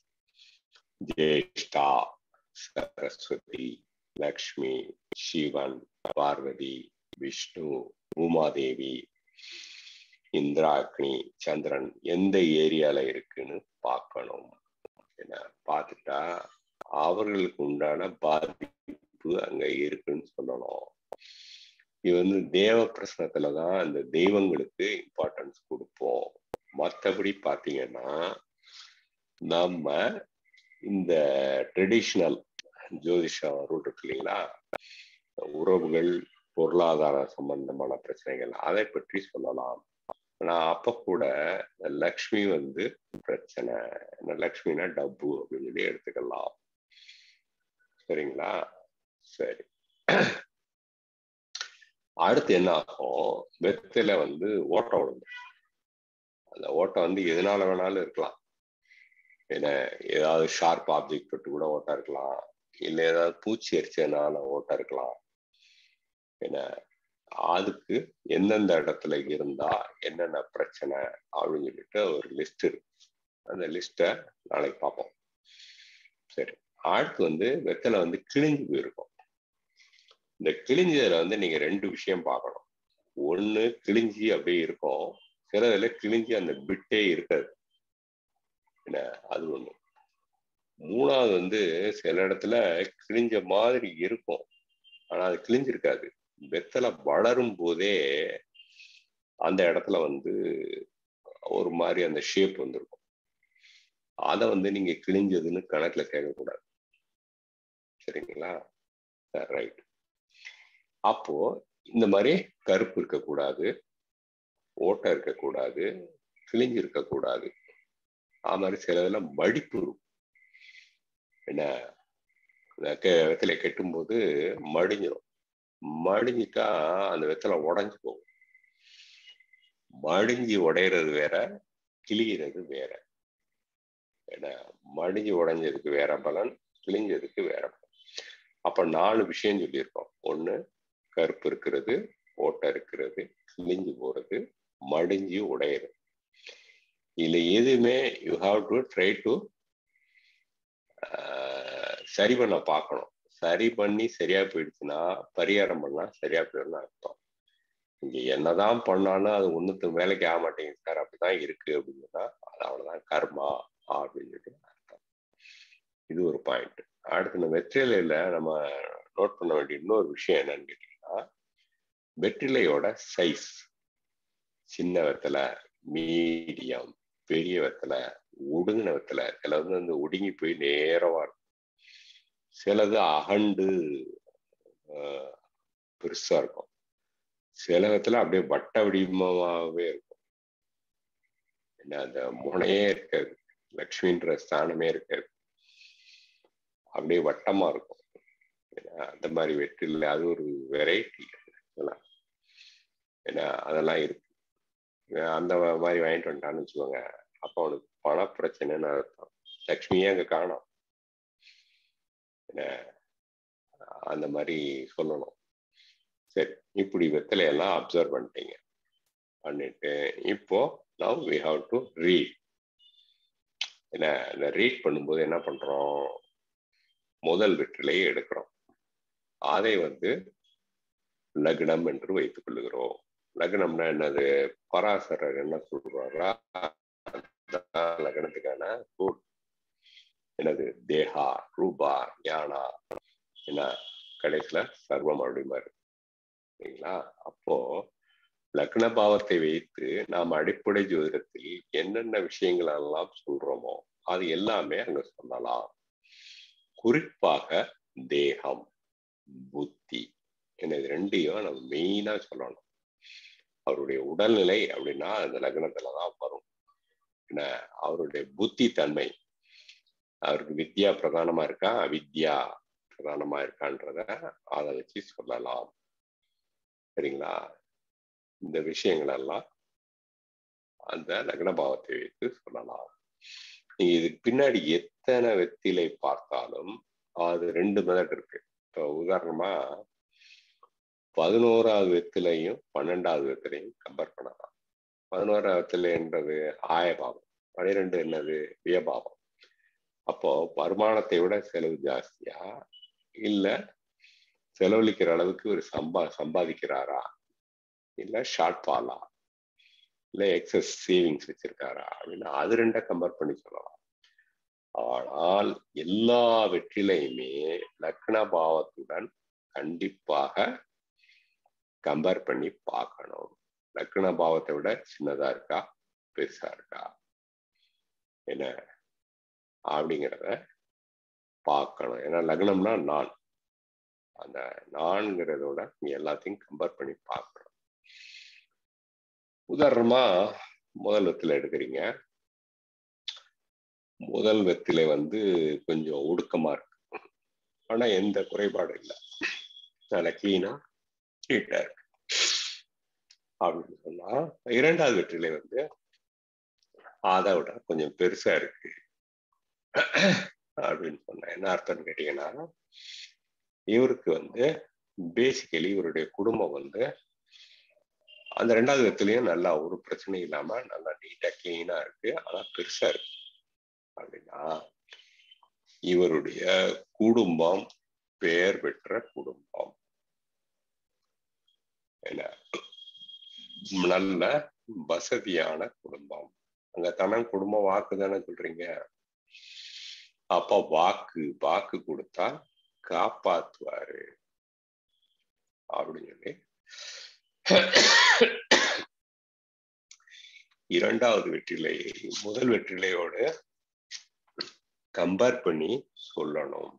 ஜேஷ்டா, சரஸ்வதி, லக்ஷ்மி, சிவன், பார்வதி, விஷ்ணு, உமாதேவி, இந்திராக்னி, சந்திரன் எந்த ஏரியால இருக்குன்னு பார்க்கணும். என்ன பார்த்துட்டா அவர்களுக்கு உண்டான பாதிப்பு அங்க இருக்குன்னு சொல்லணும். இது வந்து தேவ பிரஸ்னத்துலதான் அந்த தெய்வங்களுக்கு இம்பார்ட்டன்ஸ் கொடுப்போம். மற்றபடி பார்த்தீங்கன்னா நம்ம இந்த ட்ரெடிஷ்னல் ஜோதிஷம் ரூட் இருக்கு இல்லைங்களா, உறவுகள், பொருளாதார சம்பந்தமான பிரச்சனைகள் அதை பற்றி சொல்லலாம். ஆனா அப்ப கூட லக்ஷ்மி வந்து பிரச்சனை, லக்ஷ்மினா டப்பு அப்படின்னு சொல்லி எடுத்துக்கலாம். சரிங்களா? சரி, அடுத்து என்ன ஆகும், வெத்தில வந்து ஓட்டம் விழுந்து, அந்த ஓட்டம் வந்து எதனால வேணாலும் இருக்கலாம். ஏன்னா ஏதாவது ஷார்ப் ஆப்ஜெக்ட் பட்டு கூட ஓட்டம் இருக்கலாம், இல்லை ஏதாவது பூச்சி எரிச்சதுனால ஓட்டம் இருக்கலாம். ஏன்னா அதுக்கு எந்தெந்த இடத்துல இருந்தா என்னென்ன பிரச்சனை அப்படின்னு சொல்லிட்டு ஒரு லிஸ்ட் இருக்கு. அந்த லிஸ்ட்டை நாளைக்கு பார்ப்போம். சரி, அடுத்து வந்து வெத்தலை வந்து கிழிஞ்சு போயிருக்கும். இந்த கிழிஞ்சதுல வந்து நீங்க 2 விஷயம் பார்க்கணும். ஒண்ணு கிழிஞ்சி அப்படியே இருக்கும், சிலதுல கிழிஞ்சி அந்த பிட்டே இருக்காது. என்ன அது ஒண்ணு. மூணாவது வந்து சில இடத்துல கிழிஞ்ச மாதிரி இருக்கும், ஆனா அது கிழிஞ்சிருக்காது. வெத்தலை வளரும் போதே அந்த இடத்துல வந்து ஒரு மாதிரி அந்த ஷேப் வந்துருக்கும். அதை வந்து நீங்க கிழிஞ்சதுன்னு கணக்குல கேட்கக்கூடாது. சரிங்களா? ரைட். அப்போ இந்த மாதிரி கருப்பு இருக்கக்கூடாது, ஓட்டை இருக்கக்கூடாது, கிழிஞ்சு இருக்கக்கூடாது. அது மாதிரி சில இதெல்லாம் மடிப்பு இருக்கும். என்ன வெத்தலை கெட்டும் போது மடிஞ்சிடும். மடிஞ்சிட்டா அந்த வெத்தலை உடஞ்சு போகும். மடிஞ்சு உடையிறது வேற, கிழிகிறது வேற. ஏன்னா மடிஞ்சு உடைஞ்சதுக்கு வேற பலன், கிழிஞ்சதுக்கு வேற பலன். அப்ப 4 விஷயம் சொல்லியிருக்கோம். ஒண்ணு கருப்பு இருக்கிறது, ஓட்டை இருக்கிறது, கிழிஞ்சு போறது, மடிஞ்சு உடையிறது. இதுல எதுவுமே you have to try to சரி பண்ண பார்க்கணும். சரி பண்ணி சரியா போயிடுச்சுன்னா பரிகாரம் பண்ணா சரியா போயிடும்னு அர்த்தம். இங்க என்னதான் பண்ணாலும் அது ஒண்ணுக்கு வேலைக்கு ஆக மாட்டேங்குது சார், அப்படிதான் இருக்கு அப்படின்னா அது அவ்வளவுதான் கர்மா அப்படின்னு அர்த்தம். இது ஒரு பாயிண்ட். அடுத்து இந்த வெற்றிலையில நம்ம நோட் பண்ண வேண்டிய இன்னொரு விஷயம் என்னன்னு கேட்டீங்கன்னா, வெற்றிலையோட சைஸ். சின்ன வெத்தலை, மீடியம், பெரிய வெத்தலை, ஒடுங்கின வெத்தலை. சில வந்து அந்த ஒடுங்கி போய் நேரமா இருக்கும், சிலது அகண்டு பெருசா இருக்கும், சில வெத்தலை அப்படியே வட்ட வடிவமாவே இருக்கும். என்ன அந்த முனையே இருக்காது, லக்ஷ்மின்ற ஸ்தானமே இருக்காது, அப்படியே வட்டமா இருக்கும். அந்த மாதிரி வெற்றில அது ஒரு வெரைட்டி. ஏன்னா அதெல்லாம் இருக்கு. அந்த மாதிரி வாங்கிட்டு வந்துட்டான்னு வச்சுக்கோங்க, அப்ப அவனுக்கு பண பிரச்சனைன்னு அர்த்தம். லக்ஷ்மியே அங்க காணோம். அந்த மாதிரி சொல்லணும். சரி, இப்படி வெத்தலையெல்லாம் அப்சர்வ் பண்ணிட்டீங்க. பண்ணிட்டு இப்போ now we have to read. என்ன இந்த ரீட் பண்ணும்போது என்ன பண்றோம், முதல் வெற்றிலையை எடுக்கிறோம். அதை வந்து லக்னம் என்று வைத்துக் கொள்ளுகிறோம். லக்னம்னா என்னது, பராசரர் என்ன சொல்றாரா லக்னத்துக்கான ரூட். என்னது, தேஹா, ரூபா, ஞானா, என்ன கடைசியில சர்வம் அப்படிமாரு. சரிங்களா? அப்போ லக்ன பாவத்தை வைத்து நாம் அடிப்படை ஜோதிடத்தில் என்னென்ன விஷயங்கள் எல்லாம் சொல்றோமோ அது எல்லாமே அங்க சொல்லலாம். குறிப்பாக தேகம், புத்தி, என்ன இது ரெண்டையும் நம்ம மெயினா சொல்லணும். அவருடைய உடல்நிலை அப்படின்னா அந்த லக்னத்துலதான் வரும். என்ன அவருடைய புத்தி தன்மை, அவருக்கு வித்யா பிரதானமா இருக்கா, அவித்யா பிரதானமா இருக்கான்றத அதை வச்சு சொல்லலாம். சரிங்களா? இந்த விஷயங்கள் எல்லாம் அந்த லக்ன பாவத்தை வைத்து சொல்லலாம். நீங்க இதுக்கு பின்னாடி எத்தனை வெத்திலை பார்த்தாலும் அது 2 மெத்தட் இருக்கு. இப்போ உதாரணமா 11வது வெத்திலையும் 12வது வெத்திலையும் கம்பேர் பண்ணலாம். 11வது வெத்திலைன்றது ஆயபாவம், 12 என்னது வியபாவம். அப்போ வருமானத்தை விட செலவு ஜாஸ்தியா இல்ல செலவழிக்கிற அளவுக்கு ஒரு சம்பாதிக்கிறாரா, இல்ல ஷார்ட் ஃபாலா, இல்ல எக்ஸஸ் சேவிங்ஸ் வச்சிருக்காரா அப்படின்னா அது ரெண்ட கம்பேர் பண்ணி சொல்லலாம். ஆனால் எல்லா வெற்றிலையுமே லக்ன பாவத்துடன் கண்டிப்பாக கம்பேர் பண்ணி பார்க்கணும். லக்ன பாவத்தை விட சின்னதா இருக்கா, பெருசா இருக்கா, என்ன அப்படிங்கிறத பார்க்கணும். ஏன்னா லக்னம்னா நான், அந்த நான்கிறதோட நீ எல்லாத்தையும் கம்பேர் பண்ணி பார்க்கணும். உதாரணமா முதல் வெற்றிலை எடுக்கிறீங்க. முதல் வெற்றிலை கொஞ்சம் ஒடுக்கமா இருக்கு, ஆனா எந்த குறைபாடும் இல்லை, நல்ல கிளீனா நீட்டா இருக்கு அப்படின்னு சொன்னா, இரண்டாவது வெற்றிலை அதை விட கொஞ்சம் பெருசா இருக்கு அப்படின்னு சொன்னா என்ன அர்த்தம்னு கேட்டீங்கன்னா, இவருக்கு பேசிக்கலி இவருடைய குடும்பம் அந்த ரெண்டாவது வெற்றிலையும் நல்லா ஒரு பிரச்சனை இல்லாம நல்லா நீட்டா கிளீனா இருக்கு, ஆனா பெருசா இருக்கு அப்படின்னா இவருடைய குடும்பம் பெயர் பெற்ற குடும்பம், என்ன நல்ல வசதியான குடும்பம். அங்க தானே குடும்பம் வாக்கு தானே சொல்றீங்க. அப்ப வாக்கு கொடுத்தா காப்பாத்துவாரு அப்படின்னு சொல்லி இரண்டாவது வெற்றிலையை முதல் வெற்றிலையோடு கம்பேர் பண்ணி சொல்லணும்.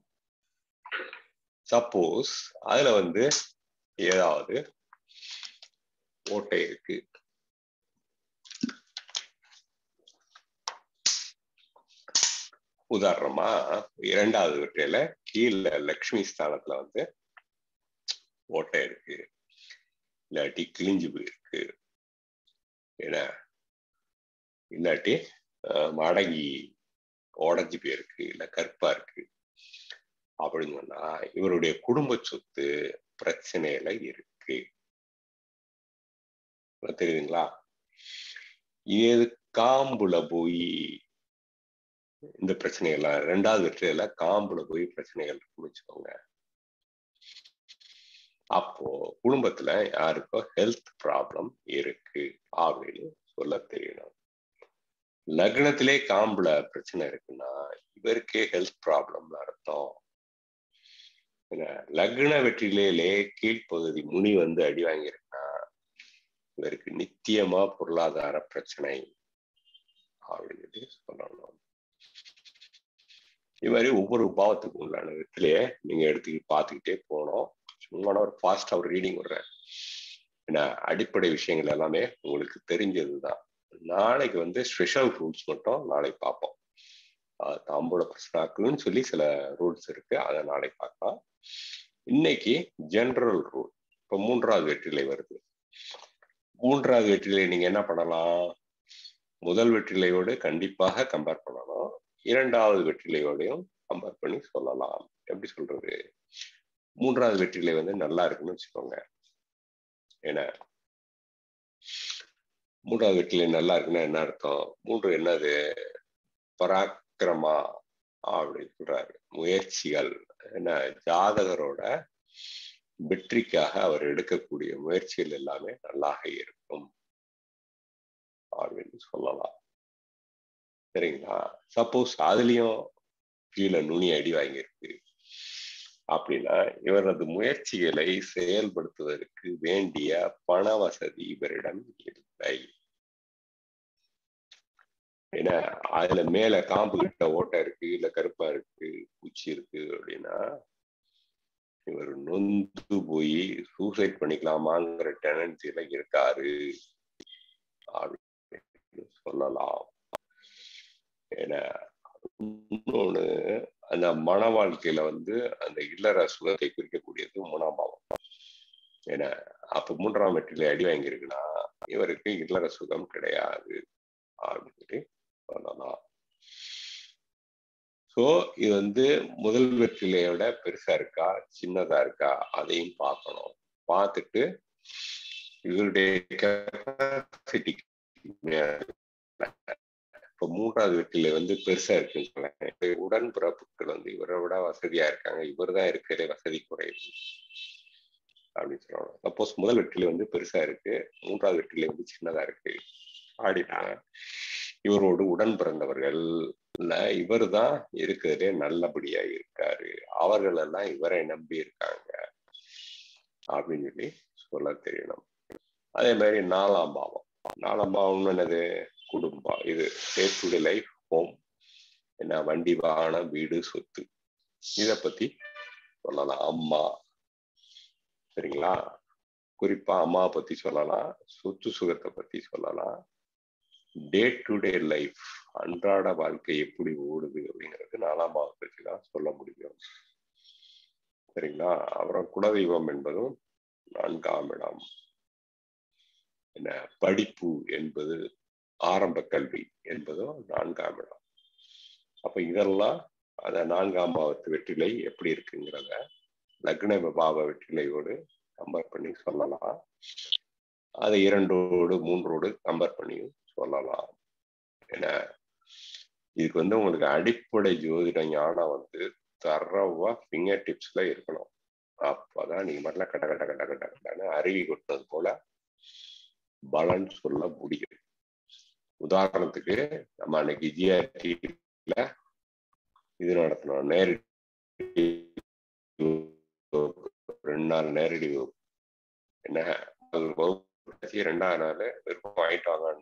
சப்போஸ் அதுல ஏதாவது ஓட்டை இருக்கு, உதாரணமா இரண்டாவது வெற்றில கீழே லக்ஷ்மி ஸ்தானத்துல ஓட்டை இருக்கு, இல்லாட்டி கிழிஞ்சு போயிருக்கு, ஏன்னா இல்லாட்டி மடங்கி உடஞ்சி போயிருக்கு, இல்ல கற்பா இருக்கு அப்படின்னு சொன்னா இவருடைய குடும்ப சொத்து பிரச்சனையில இருக்கு. தெரியுதுங்களா? இது காம்புல போய் இந்த பிரச்சனைகள்லாம் ரெண்டாவது வெற்றியில காம்புல போய் பிரச்சனைகள் இருக்குன்னு வச்சுக்கோங்க. அப்போ குடும்பத்துல யாருக்கோ ஹெல்த் ப்ராப்ளம் இருக்கு அப்படின்னு சொல்ல தெரியணும். லக்னத்திலே காம்புல பிரச்சனை இருக்குன்னா இவருக்கே ஹெல்த் ப்ராப்ளம் அர்த்தம். லக்ன வெற்றிலே கீழ்ப்பகுதி முனி அடி வாங்கியிருக்குன்னா இவருக்கு நித்தியமா பொருளாதார பிரச்சனை அப்படின்னு சொல்லணும். இது மாதிரி ஒவ்வொரு பாவத்துக்கும் உண்டான வெற்றிலையே நீங்க பார்த்துக்கிட்டே போனோம். சும்மா ஒரு ஃபாஸ்டா ஒரு ரீடிங் விடுறேன். ஏன்னா அடிப்படை விஷயங்கள் எல்லாமே உங்களுக்கு தெரிஞ்சதுதான். நாளைக்கு ஸ்பெஷல் ரூல்ஸ் மட்டும் நாளைக்கு பார்ப்போம். தாம்பூல பிரஸ்னாக்குன்னு சொல்லி சில ரூல்ஸ் இருக்கு, அதை நாளைக்கு பார்க்கலாம். இன்னைக்கு ஜெனரல் ரூல். இப்போ மூன்றாவது வெற்றிலை வருது. மூன்றாவது வெற்றிலை நீங்க என்ன பண்ணலாம்? முதல் வெற்றிலையோடு கண்டிப்பாக கம்பேர் பண்ணணும், இரண்டாவது வெற்றிலையோடையும் கம்பேர் பண்ணி சொல்லலாம். எப்படி சொல்றது? மூன்றாவது வெற்றிலை நல்லா இருக்குன்னு வச்சுக்கோங்க. ஏன்னா மூன்றாவது வெற்றிலை நல்லா இருக்குன்னா என்ன அர்த்தம்? மூன்று என்னது? பராக்கிரமா அப்படின்னு சொல்றாரு. முயற்சிகள், என்ன ஜாதகரோட வெற்றிக்காக அவர் எடுக்கக்கூடிய முயற்சிகள் எல்லாமே நல்லாக இருக்கும் அப்படின்னு சொல்லலாம். சரிங்களா? சப்போஸ் அதுலயும் கீழே நுனி அடி வாங்கியிருக்கு அப்படின்னா இவரது முயற்சிகளை செயல்படுத்துவதற்கு வேண்டிய பண வசதி இவரிடம் இல்லை. ஏன்னா அதுல மேல காம்பு கிட்ட ஓட்டை இருக்கு, இல்ல கருப்பா இருக்கு, பூச்சி இருக்கு அப்படின்னா இவர் நொந்து போய் சூசைட் பண்ணிக்கலாமாங்கிற டெண்டன்சில இருக்காரு அப்படின்னு சொல்லலாம். ஏன்னா இன்னொன்னு, அந்த மன வாழ்க்கையில அந்த இல்லற சுகத்தை குறிக்கக்கூடியது மூணாம் பாவம். ஏன்னா அப்ப மூன்றாம் வெற்றிலை அடி வாங்கியிருக்குன்னா இவருக்கு இல்லற சுகம் கிடையாது அப்படின்னு சொல்லி சொல்லலாம். ஸோ இது முதல் வெற்றிலையோட பெருசா இருக்கா சின்னதா இருக்கா அதையும் பார்க்கணும். பார்த்துட்டு இவருடைய கெப்பாசிட்டி இப்ப 3வது வெற்றிலை வந்து பெருசா இருக்குன்னு சொல்ல, உடன்பிறப்புகள் வந்து இவரை விட வசதியா இருக்காங்க, இவர் தான் இருக்கிறதே வசதி குறைவு அப்படின்னு சொல்லுவாங்க. சப்போஸ் முதல் வெற்றிலை வந்து பெருசா இருக்கு, 3வது வெற்றிலை வந்து சின்னதா இருக்கு அப்படின்னா இவரோடு உடன் பிறந்தவர்கள் இவர் தான் இருக்கிறதே நல்லபடியா இருக்காரு, அவர்கள் எல்லாம் இவரை நம்பி இருக்காங்க அப்படின்னு சொல்லி சொல்ல தெரியணும். அதே மாதிரி 4ஆம் பாவம். 4ஆம் பாவம் என்னது? குடும்பம். இது day to day life, home, என்ன, வண்டி, வாகனம், வீடு, சொத்து, இத பத்தி சொல்லலாம். அம்மா, சரிங்களா? குறிப்பா அம்மாவை பத்தி சொல்லலாம், சொத்து சுகத்தை பத்தி சொல்லலாம். டே டு டே லைஃப், அன்றாட வாழ்க்கை எப்படி ஓடுது அப்படிங்கிறது 4ஆம் பாவத்தை வச்சுதான் சொல்ல முடியும், சரிங்களா? அப்புறம் குலதெய்வம் என்பதும் 4ஆம் இடம். என்ன, படிப்பு என்பது, ஆரம்ப கல்வி என்பதும் 4ஆம் இடம். அப்ப இதெல்லாம் அந்த 4ஆம் பாவத்து வெற்றிலை எப்படி இருக்குங்கிறத லக்ன பாவ வெற்றிலையோடு கம்பேர் பண்ணி சொல்லலாம். அதை 2ஓடு 3ஓடு கம்பேர் பண்ணியும் சொல்லலாம். ஏன்னா இதுக்கு வந்து உங்களுக்கு அடிப்படை ஜோதிட ஞானம் வந்து தரவா ஃபிங்கர் டிப்ஸ்ல இருக்கணும். அப்பதான் நீங்க மட்டும் கட்ட கட்ட கட்ட கட்ட கட்டன்னு அருவி கொட்டினது போல பலன் சொல்ல முடியும். உதாரணத்துக்கு நம்ம அன்னைக்கு ஜிஆர்டில இது நடத்தணும், நேரடி 2 நாள் நேரடி வகுப்பு. என்ன, 2ஆவது நாள் விருப்பம் வாங்கிட்டு வாங்கன்னு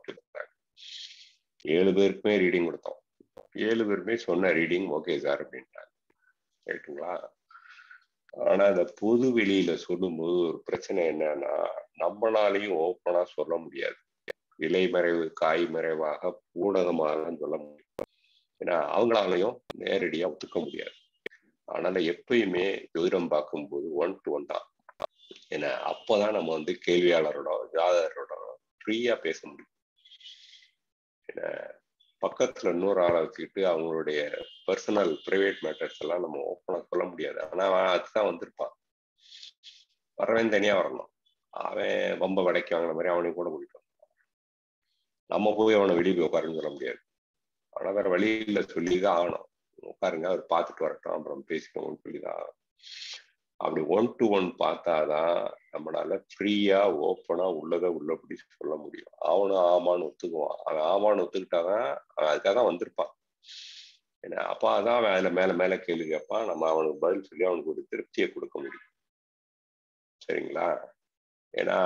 7 பேருக்குமே ரீடிங் கொடுத்தோம். 7 பேருமே சொன்ன ரீடிங் ஓகே சார் அப்படின்ட்டாங்க, ரைட்டுங்களா? ஆனா இந்த பொது வெளியில சொல்லும்போது ஒரு பிரச்சனை என்னன்னா, நம்மளாலையும் ஓப்பனா சொல்ல முடியாது. விலை மறைவு காய் மறைவாக ஊடகமாக சொல்ல முடியும். ஏன்னா அவங்களாலையும் நேரடியா ஒத்துக்க முடியாது. அதனால எப்பயுமே ஜோதிடம் பார்க்கும்போது 1 to 1 தான். ஏன்னா அப்பதான் நம்ம வந்து கேள்வியாளரோட ஜாதகரோட ஃப்ரீயா பேச முடியும். ஏன்னா பக்கத்துல இன்னொரு ஆளை வச்சுக்கிட்டு அவங்களுடைய பர்சனல் பிரைவேட் மேட்டர்ஸ் எல்லாம் நம்ம ஓப்பனா சொல்ல முடியாது. ஆனா அவன் அதுதான் வந்திருப்பான், வரவன் தனியா வரணும். அவன் ரொம்ப வடைக்கு வாங்கின மாதிரி அவனையும் கூட கூட்டிட்டு வரணும். நம்ம போய் அவனை வெளியே போய் உட்காருன்னு சொல்ல முடியாது. ஆனா வேற வழியில சொல்லிதான் ஆகணும், உட்காருங்க அவர் பார்த்துட்டு வரட்டும் அப்புறம் பேசிக்கோங்கன்னு சொல்லிதான் ஆகணும். அப்படி 1 to 1 பார்த்தாதான் நம்மளால ஃப்ரீயா ஓப்பனா உள்ளதை உள்ளபடி சொல்ல முடியும். அவனும் ஆமான்னு ஒத்துக்குவான். அவன் ஆமான்னு ஒத்துக்கிட்டாதான் அவன் அதுக்காக தான் வந்திருப்பான். ஏன்னா அப்ப அதான் அவன் அதுல மேல மேல கேள்வி கேட்பான், நம்ம அவனுக்கு பதில் சொல்லி அவனுக்கு ஒரு திருப்தியை கொடுக்க முடியும், சரிங்களா? ஏன்னா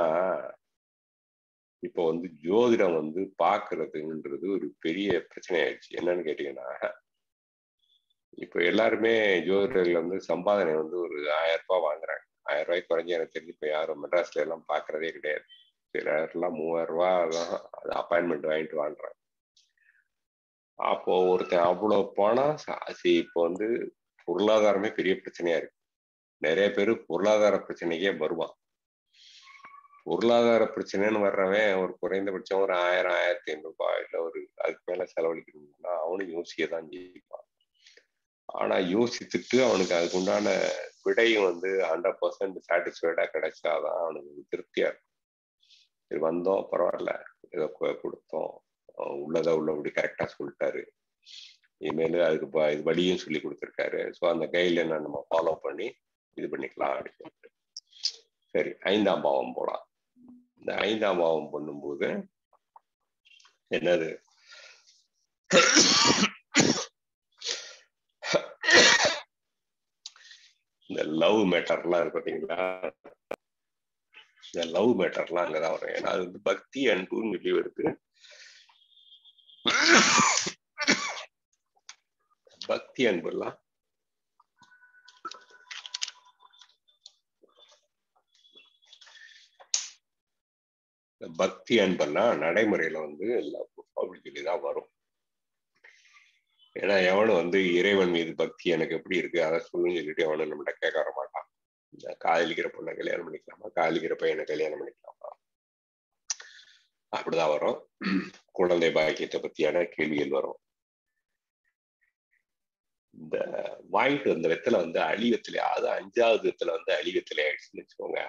இப்போ வந்து ஜோதிடம் வந்து பாக்குறதுன்றது ஒரு பெரிய பிரச்சனை ஆயிடுச்சு. என்னன்னு கேட்டீங்கன்னா, இப்ப எல்லாருமே ஜோதிடர்கள் வந்து சம்பாதனை வந்து ஒரு 1000 ரூபாய் வாங்குறாங்க. 1000 ரூபாய்க்கு குறைஞ்சி எனக்கு தெரிஞ்சு இப்ப யாரும் மெட்ராஸ்ல எல்லாம் பாக்குறதே கிடையாது. சிலர்லாம் 3000 ரூபாய் தான் அது அப்பாயின்மெண்ட் வாங்கிட்டு வாங்குறாங்க. அப்போ ஒருத்தன் அவ்வளவு பணம் இப்போ வந்து பொருளாதாரமே பெரிய பிரச்சனையா இருக்கு. நிறைய பேர் பொருளாதார பிரச்சனைக்கே வருவான். பொருளாதார பிரச்சனைன்னு வர்றவன் ஒரு குறைந்தபட்சம் ஒரு 1000 1500 ரூபாய் இல்ல ஒரு அதுக்கு மேல செலவழிக்கணும்னா அவனும் யோசிக்கதான் ஜெயிப்பான். ஆனா யோசிச்சுட்டு அவனுக்கு அதுக்கு உண்டான விடையும் வந்து 100% சாட்டிஸ்ஃபைடா கிடைச்சாதான் அவனுக்கு திருப்தியா இருக்கும். சரி வந்தோம், பரவாயில்ல, ஏதோ கொடுத்தோம், உள்ளதை உள்ளபடி கரெக்டா சொல்லிட்டாரு, இனிமேல் அதுக்கு இது வழியும் சொல்லி கொடுத்துருக்காரு, ஸோ அந்த கைட்லைனை நம்ம ஃபாலோ பண்ணி இது பண்ணிக்கலாம் அப்படின்னு. சரி, 5ஆம் பாவம் போலாம். இந்த 5ஆம் பாவம் பண்ணும்போது என்னது, இந்த லவ் மேட்டர்லாம் இருக்கு பார்த்தீங்களா? இந்த லவ் மேட்டர்லாம் அங்கதான் வரும். ஏன்னா அது வந்து பக்தி அன்புன்னு சொல்லி வருது. பக்தி அன்புலாம் பக்தி அன்பெல்லாம் நடைமுறையில வந்து அப்படி சொல்லிதான் வரும். ஏன்னா எவனும் வந்து இறைவன் மீது பக்தி எனக்கு எப்படி இருக்கு அதை சொல்லுன்னு சொல்லிட்டு எவனும் நம்மகிட்ட கேட்க வர மாட்டான். இந்த காதலிக்கிற பொண்ணை கல்யாணம் பண்ணிக்கலாமா, காதலிக்கிற பையனை கல்யாணம் பண்ணிக்கலாமா, அப்படிதான் வரும். குழந்தை பாக்கியத்தை பத்தியான கேள்விகள் வரும். இந்த வாங்கிட்டு வந்த வெத்தலை வந்து அழிவத்திலே, அது 5வது வெத்தலை வந்து அழிவத்திலே ஆயிடுச்சுன்னு வச்சுக்கோங்க,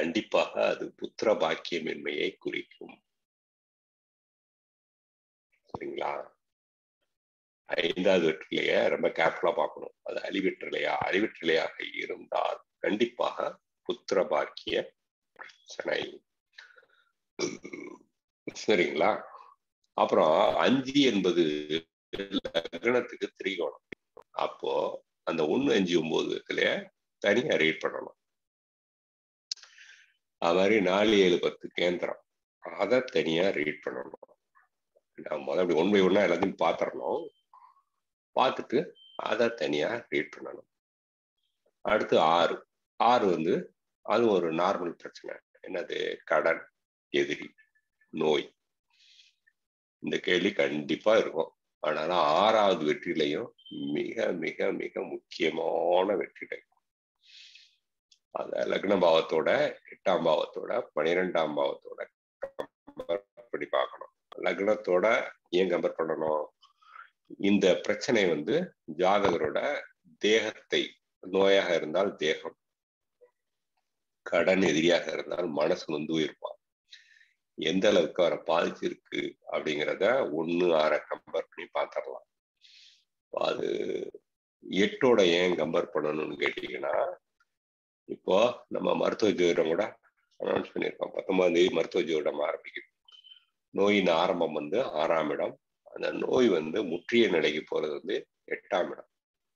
கண்டிப்பாக அது புத்திர பாக்கியமின்மையை குறிக்கும். சரிங்களா? 5வது வெற்றிலையை ரொம்ப கேர்ஃபுல்லா பார்க்கணும். அது அழிவெற்றிலையாக இருந்தால் கண்டிப்பாக புத்திர பாக்கிய பிரச்சனை. சரிங்களா? அப்புறம் 5 என்பது லக்னத்துக்கு திரிகோணம். அப்போ அந்த 1, 5, 9 தனியா ரீட் பண்ணணும். அது மாதிரி 4, 7, 10 கேந்திரம், அதை தனியா ரீட் பண்ணணும். நான் முதல்ல 1 by 1 எல்லாத்தையும் பார்த்துடணும். பார்த்துட்டு அதை தனியா ரீட் பண்ணணும். அடுத்து 6 அது ஒரு நார்மல் பிரச்சனை. என்னது? கடன், எதிரி, நோய். இந்த கேள்வி கண்டிப்பா இருக்கும். அதனால 6வது வெற்றிலையும் மிக மிக மிக முக்கியமான வெற்றிலை. அத லக்ன பாவத்தோட 8ஆம் பாவத்தோட 12ஆம் பாவத்தோட கம்பேர் பார்க்கணும். லக்னத்தோட ஏன் கம்பேர் பண்ணணும்? இந்த பிரச்சனை ஜாதகரோட தேகத்தை, நோயாக இருந்தால் தேகம், கடன் எதிரியாக இருந்தால் மனசு இருப்பான். எந்த அளவுக்கு அவரை பாதிச்சிருக்கு அப்படிங்கிறத 1, 6 கம்பேர் பண்ணி பார்த்துடலாம். அது 8ஓட ஏன் கம்பேர் பண்ணணும்னு கேட்டீங்கன்னா, இப்போ நம்ம மருத்துவ ஜோதிடம் கூட அனௌன்ஸ் பண்ணியிருக்கோம். 19ஆம் தேதி மருத்துவ ஜோதிடம் ஆரம்பிக்குது. நோயின் ஆரம்பம் 6ஆம் இடம். அந்த நோய் முற்றிய நிலைக்கு போறது 8ஆம் இடம்.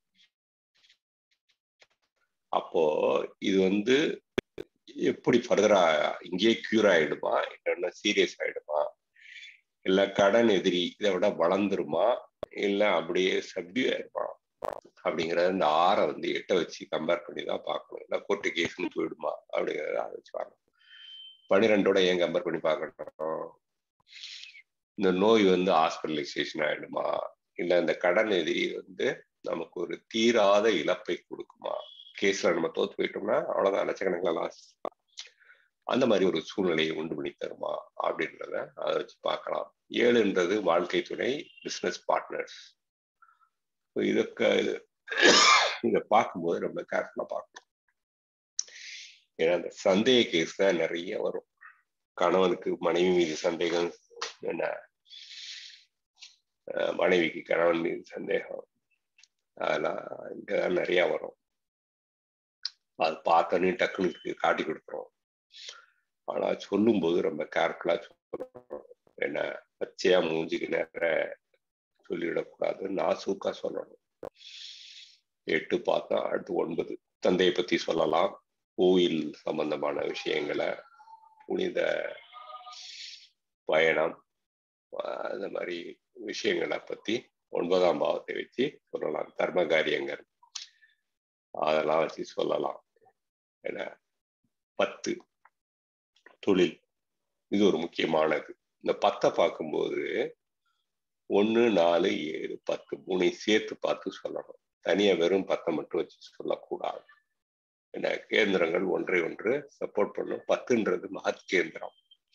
அப்போ இது எப்படி ஃபர்தரா இங்கேயே கியூர் ஆயிடுமா, இல்லைன்னா சீரியஸ் ஆயிடுமா, இல்ல கடன் எதிரி இதை விட வளர்ந்துருமா, இல்ல அப்படியே சப்டியூ ஆயிடுமா அப்படிங்கிறத இந்த 6 8 வச்சு கம்பேர் பண்ணி தான் பார்க்கணும். இல்லை கோர்ட்டு கேஸ்ன்னு போயிடுமா அப்படிங்கிறத அதை வச்சு பார்க்கணும். 12ஓட ஏன் கம்பேர் பண்ணி பார்க்கணும்? இந்த நோய் ஹாஸ்பிட்டலைசேஷன் ஆயிடுமா, இல்லை இந்த கடன் எதிரி நமக்கு ஒரு தீராத இழப்பை கொடுக்குமா, கேஸ்ல நம்ம தோத்து போயிட்டோம்னா அவ்வளவுதான், லட்சக்கணக்கில் லாஸ், அந்த மாதிரி ஒரு சூழ்நிலையை உண்டு பண்ணி தருமா அப்படின்றத அதை வச்சு பார்க்கலாம். 7ன்றது வாழ்க்கை துணை, பிசினஸ் பார்ட்னர்ஸ். இதை பார்க்கும்போது ரொம்ப கேர்ஃபுல்லா பார்க்கணும். ஏன்னா அந்த சந்தேக கேஸ் தான் நிறைய வரும். கணவனுக்கு மனைவி மீது சந்தேகம், என்ன மனைவிக்கு கணவன் மீது சந்தேகம், அதெல்லாம் இங்கதான் நிறைய வரும். அது பார்த்தோன்னே டக்குனுக்கு காட்டி கொடுத்துரும். ஆனா சொல்லும் போது ரொம்ப கேர்ஃபுல்லா சொல்லணும். என்ன பச்சையா மூஞ்சிக்கு நேர சொல்லிவிடக்கூடாது, நாசூக்கா சொல்லணும். 8 பார்த்தா அடுத்து 9 தந்தையை பத்தி சொல்லலாம். கோயில் சம்பந்தமான விஷயங்களை, புனித பயணம், அந்த மாதிரி விஷயங்களை பத்தி 9ஆம் பாவத்தை வச்சு சொல்லலாம். தர்ம காரியங்கள் அதெல்லாம் வச்சு சொல்லலாம். ஏன்னா 10 தொழில், இது ஒரு முக்கியமானது. இந்த 10 பார்க்கும்போது 1, 4, 7, 10 3 சேர்த்து பார்த்து சொல்லணும். தனியா வெறும் 10 மட்டும் வச்சு சொல்லக்கூடாது. ஏன்னா கேந்திரங்கள் ஒன்றை ஒன்று சப்போர்ட் பண்ணும். 10ன்றது மகத் கேந்திரம்.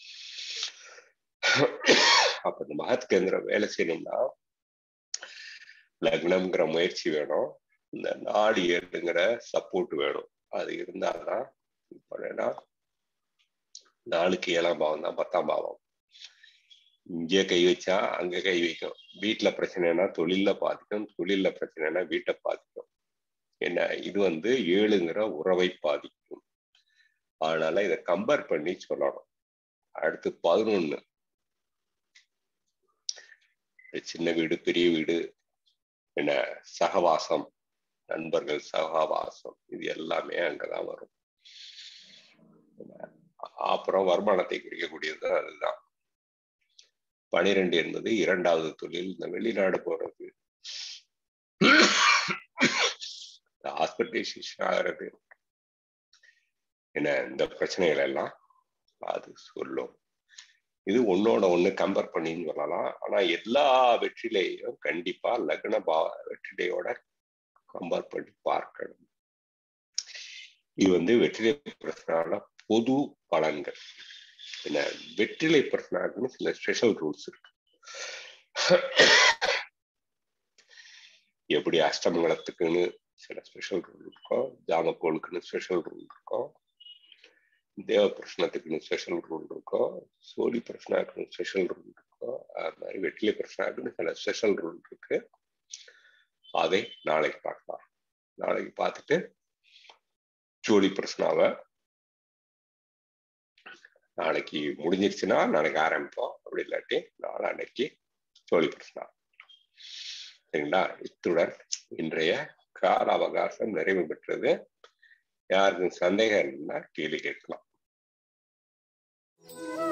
அப்ப இந்த மகத் கேந்திரம் வேலை செய்யணும்னா லக்னம்ங்கிற முயற்சி வேணும், இந்த 4, 7ங்கிற சப்போர்ட் வேணும். அது இருந்தால்தான் 4க்கு 7ஆம் பாவம் தான் 10ஆம் பாவம். இங்கே கை வச்சா அங்க கை வைக்கும். வீட்டுல பிரச்சனைனா தொழில பாதிக்கும், தொழில பிரச்சனைனா வீட்டை பாதிக்கும். என்ன இது 7ங்கிற உறவை பாதிக்கும். அதனால இதை கம்பேர் பண்ணி சொல்லணும். அடுத்து 11, சின்ன வீடு பெரிய வீடு, என்ன சகவாசம், நண்பர்கள் சகவாசம், இது எல்லாமே அங்கதான் வரும். அப்புறம் வருமானத்தை குறிக்கக்கூடியது அதுதான். 12 என்பது 2வது தொழில், இந்த வெளிநாடு போறது, ஹாஸ்பிட்டலைசேஷன் ஆகிறது, என்ன இந்த பிரச்சனைகள் எல்லாம் அது சொல்லும். இது ஒன்னோட ஒண்ணு கம்பேர் பண்ணின்னு சொல்லலாம். ஆனா எல்லா வெற்றிலையும் கண்டிப்பா லக்ன வெற்றிலையோட கம்பேர் பண்ணி பார்க்கணும். இது வெற்றிலை பிரச்சனை பொது பலன்கள். என்ன வெற்றிலை பிரச்சனைன்னு சில ஸ்பெஷல் ரூல்ஸ் இருக்கு. எப்படி அஷ்டமங்கலத்துக்குன்னு சில ஸ்பெஷல் ரூல் இருக்கும், ஜாமக்கோலுக்குன்னு ஸ்பெஷல் ரூல் இருக்கும், தேவ பிரச்சனத்துக்குன்னு ஸ்பெஷல் ரூல் இருக்கோ, சோழி பிரச்சனாக்குன்னு ஸ்பெஷல் ரூல் இருக்கோ, அது மாதிரி வெற்றிலை பிரச்சனாக்குன்னு சில ஸ்பெஷல் ரூல் இருக்கு. அதை நாளைக்கு பார்க்கலாம். நாளைக்கு பார்த்துட்டு சோழி பிரச்சனாவை நாளைக்கு முடிஞ்சிருச்சுன்னா நாளைக்கு ஆரம்பிப்போம். அப்படி இல்லாட்டி நாளைக்கு சோழி பிரச்சனா. சரிங்களா? இத்துடன் இன்றைய கால அவகாசம் நிறைவு பெற்றது. யாருக்கும் சந்தேகம் இருந்தா கேள்வி கேட்கலாம்.